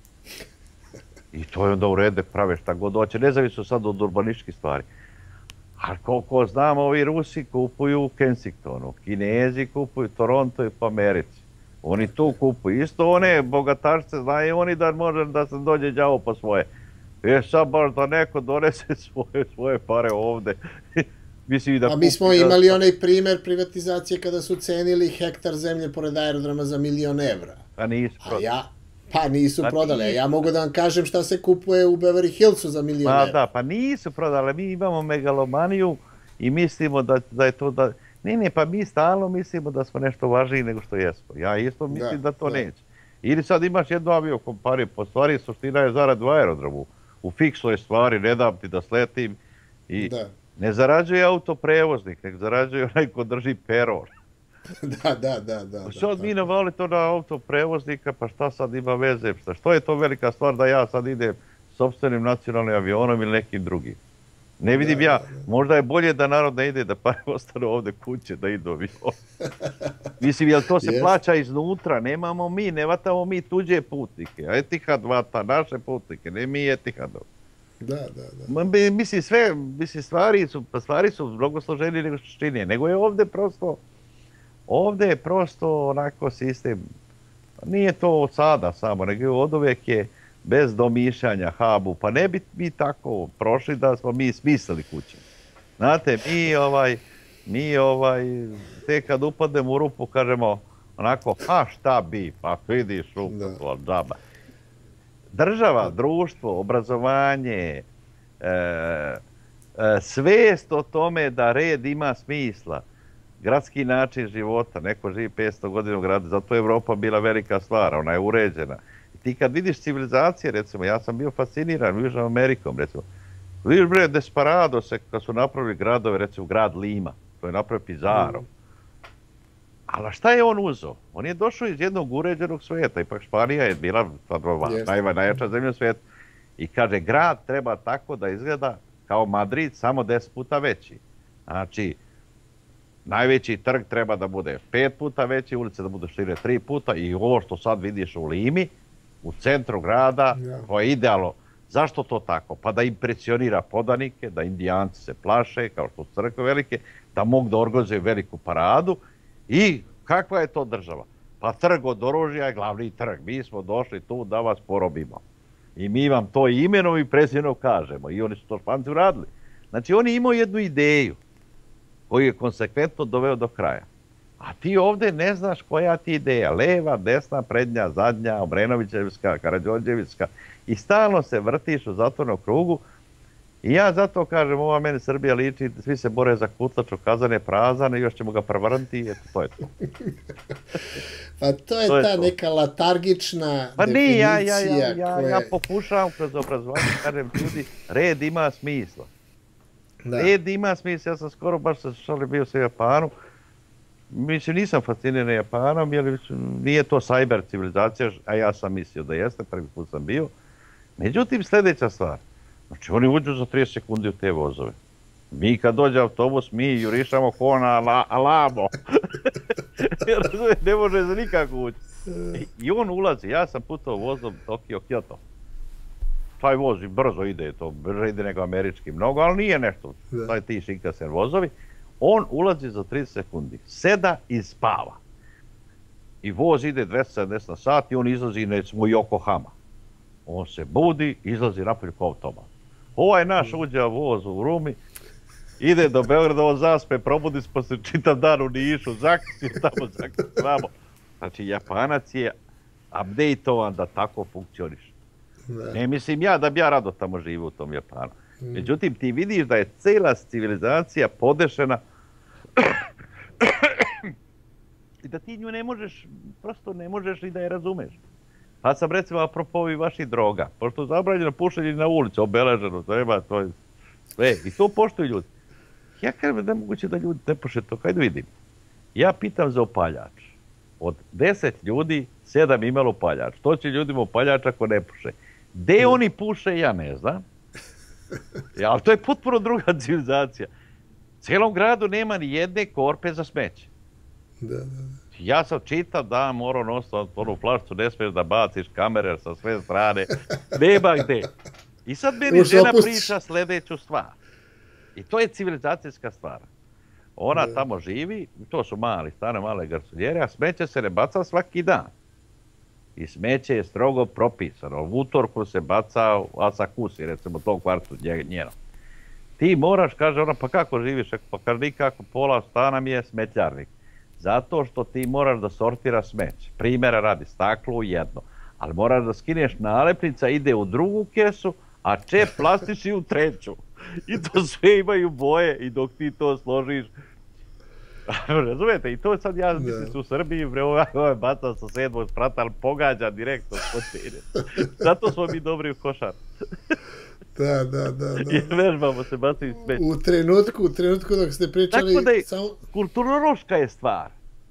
I to je onda u redu, prave šta god hoće, nezavisno sad od urbanističkih stvari. Ali koliko znam, ovi Rusi kupuju u Kensingtonu, Kinezi kupuju Toronto i po Americi. Oni tu kupuju. Isto one bogatašce znaju oni da može da se dođe đavo po svoje. Sad baš da neko donese svoje pare ovde. A mi smo imali onaj primer privatizacije kada su cenili hektar zemlje pored aerodroma za €1.000.000. Pa nisu prodali. Pa nisu prodali. Ja mogu da vam kažem šta se kupuje u Beverly Hillsu za €1.000.000. Pa da, pa nisu prodali. Mi imamo megalomaniju i mislimo da je to da... Ne, pa mi stalno mislimo da smo nešto važniji nego što jesmo. Ja isto mislim da to neće. Ili sad imaš jednu aviokompaniju, po stvari suština je zarad u aerodromu. U fiksnoj stvari, ne dam ti da sletim i ne zarađuje autoprevoznik, nek zarađuje onaj ko drži peron. Da. Sad mi navali to na autoprevoznika, pa šta sad ima veze? Što je to velika stvar da ja sad idem sopstvenim nacionalnim avionom ili nekim drugim? Ne vidim ja, možda je bolje da narod ne ide, da pare ostanu ovde kuće, da idu avion. Mislim, jel to se plaća iznutra, ne vatamo mi tuđe putnike, a Etihad vata naše putnike, ne mi Etihadov. Da. Mislim, stvari su mnogo složenije nego što čini, nego je ovde je prosto onako sistem, nije to od sada samo, nego od uvijek je bez domišljanja hubu, pa ne bi mi tako prošli da smo mi smislili kuće. Znate, mi tek kad upademo u rupu kažemo onako, šta bi, pa vidiš rupu, džaba. Država, društvo, obrazovanje, svest o tome da red ima smisla, gradski način života, neko živi 500 godina u gradu, zato je Evropa bila velika stvar, ona je uređena. Ti kad vidiš civilizacije, recimo, ja sam bio fasciniran Južnom Amerikom, recimo, vidiš bre Desperado se, kad su napravili gradove, recimo grad Lima, to je napravio Pizarro. Ali šta je on uzeo? On je došao iz jednog uređenog svijeta, ipak Španija je bila najjača zemlja u svijetu. I kaže, grad treba tako da izgleda kao Madrid, samo 10 puta veći. Znači, najveći trg treba da bude 5 puta veći, ulice da budu šire 3 puta i ovo što sad vidiš u Limi, u centru grada, to je idealno. Zašto to tako? Pa da impresionira podanike, da Indijanci se plaše, kao što su crkve velike, da mogu da organizuju veliku paradu. I kakva je to država? Pa trg od oružja je glavni trg. Mi smo došli tu da vas porobimo. I mi vam to imenom i prezimenom kažemo. I oni su to Španci uradili. Znači, oni imaju jednu ideju koju je konsekventno doveo do kraja. A ti ovde ne znaš koja ti ideja. Leva, desna, prednja, zadnja, Obrenovićevska, Karađorđevska. I stalno se vrtiš u zatvornom krugu I ja zato kažem, ova meni Srbija liči, svi se bore za kutlaču, Kazan je prazan i još ćemo ga prevrnuti i eto, to je to. Pa to je ta neka letargična definicija koja... Ja pokušavam kroz obrazovanje, kažem ljudi, red ima smisla. Red ima smisla, ja sam skoro baš sa šali bio sa Japanu. Mislim, nisam fasciniran Japanom, jer nije to cyber civilizacija, a ja sam mislio da jeste, prvi put sam bio. Međutim, sljedeća stvar. Znači, oni uđu za 30 sekundi u te vozove. Mi kad dođe autobus, mi jurišamo ko na Alamo. Ne može za nikako ući. I on ulazi, ja sam putao vozom Tokio-Kyoto. Taj voz brzo ide, to brzo ide nego američki mnogo, ali nije nešto. Taj ti Shinkansen vozovi. On ulazi za 30 sekundi, seda i spava. I voz ide 270 na sat i on izlazi recimo Yokohama. On se budi, izlazi napolje kao automat. Ovaj naš uđa voz u Rumi, ide do Beograda, on zaspe, probudi se poslije čitav dan u Nišu, zaksio tamo. Znači, Japanac je updateovan da tako funkcioniše. Ne mislim ja da bi ja rado tamo živio u tom Japanu. Međutim, ti vidiš da je cijela civilizacija podešena i da ti nju ne možeš, prosto ne možeš i da je razumeš. Pa sam recimo apropo ovih vaših droga, pošto je zabranjeno pušenje na ulici, obeleženo, treba, to je sve, i to poštuju ljudi. Ja kažem, nemoguće da ljudi ne puše to, kaj da vidim. Ja pitam za upaljač. Od 10 ljudi, 7 imalo upaljač. Što će ljudima upaljač ako ne puše? Gde oni puše, ja ne znam. Ali to je potpuno druga civilizacija. U cijelom gradu nema ni jedne korpe za smeće. Ja sam čitao da morao nositi onu flašcu, ne smiješ da baciš kamere sa sve strane. Nema gde. I sad meni žena priča sljedeću stvar. I to je civilizacijska stvar. Ona tamo živi, to su mali stane, male garsonjere, a smeće se ne baca svaki dan. I smeće je strogo propisano. U utorku se baca u Asakusi, recimo tom kvartu njeno. Ti moraš, kaže ona, pa kako živiš? Pa kaže, nikako, pola stana mi je smetljarnik. Zato što ti moraš da sortiraš smeće. Primjera radi, staklo u jedno. Ali moraš da skineš nalepnica, ide u drugu kesu, a čep plastični u treću. I to sve imaju boje i dok ti to složiš. Razumijete? I to sad ja mislim u Srbiji, ovaj baca sa 7. sprata, ali pogađa direktno s kontejner. Zato smo mi dobri u košar. Da. I vežbamo se, bacaju smeće. U trenutku dok ste pričali... Tako da je, kulturološka je stvar.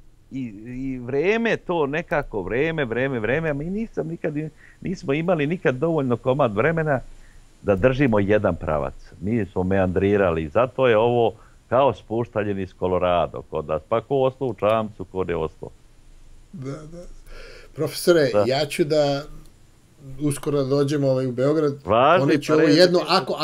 I vreme to nekako, vreme, a mi nismo imali nikad dovoljno komad vremena da držimo jedan pravac. Mi smo meandrirali, zato je ovo kao spuštanje iz Kolorado kod nas. Pa ko ostao u čamcu, ko ne ostao. Da. Profesore, ja ću da uskoro dođemo u Beograd. Oni će ovo jedno,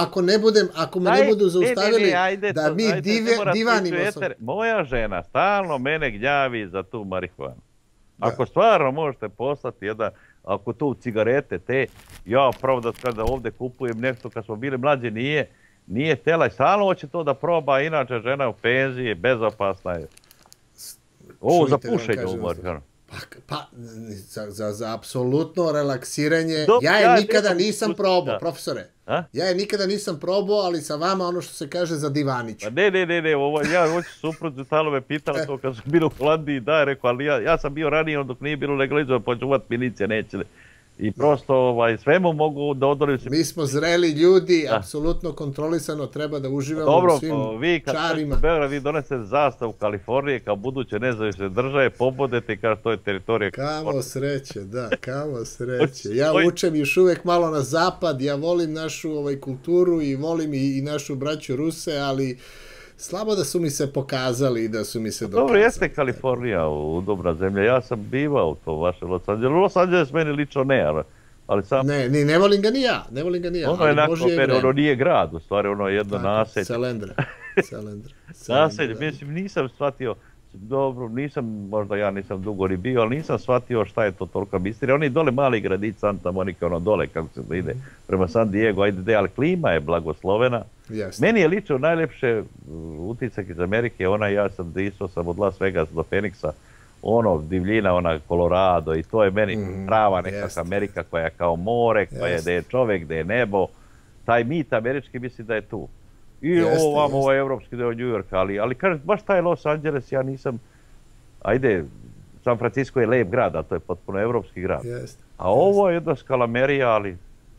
ako me ne budu zaustavili, da mi divanimo. Moja žena stalno mene gnjavi za tu marihuanu. Ako stvarno možete poslati jedan, ako tu cigarete te, ja pravo da kada ovdje kupujem nešto kad smo bili mlađi nije htjela i stalno hoće to da proba, inače žena u penziji, bezopasna je. Ovo za pušenje u marihuanu. Pa, za apsolutno relaksiranje, ja je nikada nisam probao, profesore. Ja je nikada nisam probao, ali sa vama ono što se kaže za divaniću. Ne, ja hoću supružu, stalo me pitala to kad sam bio u Holandiji, da, rekao, ali ja sam bio ranije, dok nije bilo legalizovano, počuvat milicija, neće. I prosto svemu mogu da odolim se. Mi smo zreli ljudi, apsolutno kontrolisano, treba da uživamo u svim čarima. Dobro, vi kad ste u Beograd, vi donesete zastavu Kalifornije kao buduće nezavisne države, pobodete i kaže to je teritorija. Kamo sreće, da, kamo sreće. Ja učem još uvijek malo na zapad, ja volim našu kulturu i volim i našu braću Ruse, ali slabo da su mi se pokazali i da su mi se dokazali. Dobro, jeste Kalifornija udobna zemlja. Ja sam bivao u tom vašem Los Angeles. Los Angeles meni lično ne, ali sam... Ne volim ga ni ja. Ono je nakon mene, ono nije grad, u stvari, ono je jedno naselje. Selendra. Naselje, mislim, nisam shvatio, dobro, možda nisam dugo ni bio, ali nisam shvatio šta je to tolika misterija. Oni dole mali gradić, Santa Monica, ono dole, kako se ide, prema San Diego, ali klima je blagoslovena. Meni je lično najlepše utisak iz Amerike, ja sam disao sam od Las Vegas do Phoenixa, divljina, Colorado i to je meni prava nekakva Amerika koja je kao more, gdje je čovjek, gdje je nebo. taj mit američki misli da je tu. I ovo je evropski deo New Yorka, ali kažem, baš taj Los Angeles, ja nisam, ajde, San Francisco je lep grad, a to je potpuno evropski grad. A ovo je jedna skalamerija, ali...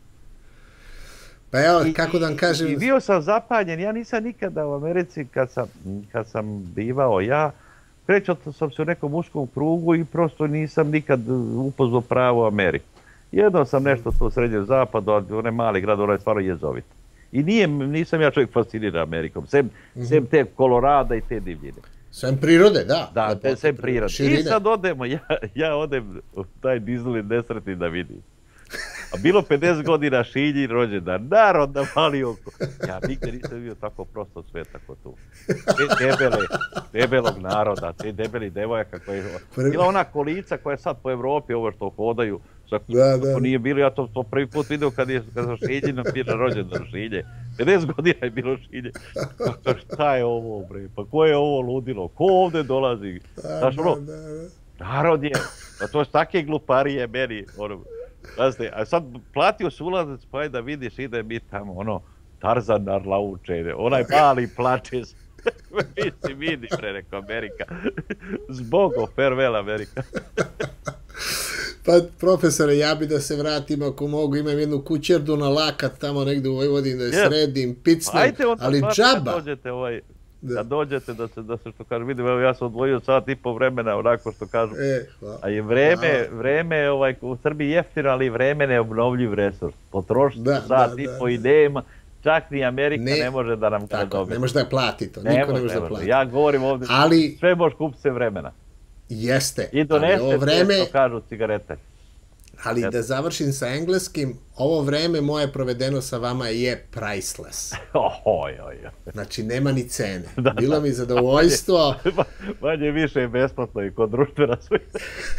Pa evo, kako da vam kažem... I bio sam zapanjen, ja nisam nikada u Americi, kad sam bivao, krećao sam se u nekom uskom krugu i prosto nisam nikad upoznao pravu Ameriku. Jednom sam nešto tu u srednjem zapadu, a onaj mali grad, ono je stvarno jezovit. I nisam ja čovjek fasciniran Amerikom, sem te Kolorada i te divljine. Sem prirode, da. Da, sem prirode. I sad odemo, ja odem u taj Disneyland nesretni da vidim. A bilo 50 godina Šilji rođendan, narod da vali oko. Ja nikad nisam vidio tako prosto sveta kao tu. Te debelog naroda, te debeli devojaka koje... Bila ona kolica koja je sad po Evropi, ovo što hodaju, ako nije bilo, ja to prvi put vidio kad sam Šilji napira rođendan Šilje. 50 godina je bilo Šilje. Šta je ovo, bre? Pa ko je ovo ludilo? Ko ovde dolazi? Znaš ono, narod je, pa to je takve gluparije meni, ono, a sad platio su ulazac, pa je da vidiš, ide mi tamo, ono, Tarzan narlauče, onaj mali plače, mislim, vidi, pre, rekao Amerika, zbogo, farewell Amerika. Pa, profesore, ja bi da se vratim, ako mogu, imam jednu kućerdu na lakat tamo negde u Vojvodini, da je sredim, picnem, ali džaba. Kad dođete da se što kažu, vidim, evo ja sam odvojio sat i po vremena, onako što kažu. A je vreme u Srbiji jeftino, ali vreme neobnovljiv resurs. Potrošite sat i po i nema, čak ni Amerika ne može da nam kada dobije. Ne može da je plati to, niko ne može da plati. Ja govorim ovdje, sve može kupiti se vremena. Jeste. I doneste sve što kažu cigarete. Ali da završim sa engleskim, ovo vreme moje provedeno sa vama je priceless. Znači, nema ni cene. Bilo mi zadovoljstvo. Manje više je besplatno i kod društvena svijeta.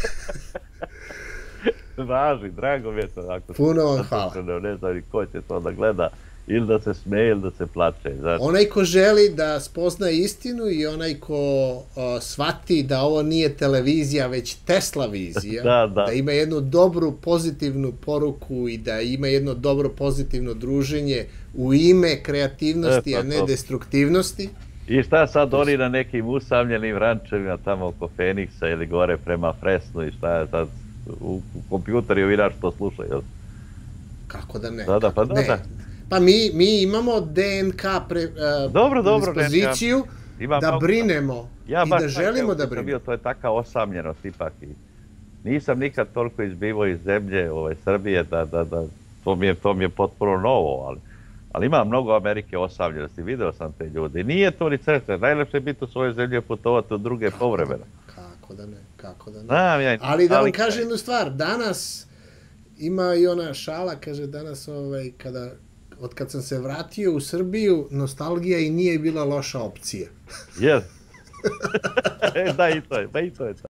Važi, drago mi je to. Puno vam hvala. Ne znam ko će to da gleda, ili da se smeje, ili da se plače. Onaj ko želi da spozna istinu i onaj ko shvati da ovo nije televizija, već Tesla vizija, da ima jednu dobru pozitivnu poruku i da ima jedno dobro pozitivno druženje u ime kreativnosti, a ne destruktivnosti. I šta sad oni na nekim usamljenim rančevima tamo oko Feniksa ili gore prema Fresnu i šta je sad u kompjuteru vi naš to slušaju? Kako da ne? Da. Pa mi imamo DNK dispoziciju da brinemo i da želimo da brinemo. To je taka osamljenost ipak. Nisam nikad toliko izbivao iz zemlje Srbije da to mi je potpuno novo, ali ima mnogo Amerike osamljenosti, video sam te ljude. Nije to ni ceste, najlepše je biti u svojoj zemlji putovati u druge povremena. Kako da ne. Ali da vam kažem jednu stvar, danas ima i ona šala, kaže danas od kad sam se vratio u Srbiju, nostalgija i nije bila loša opcija. Jes. Da, i to je to.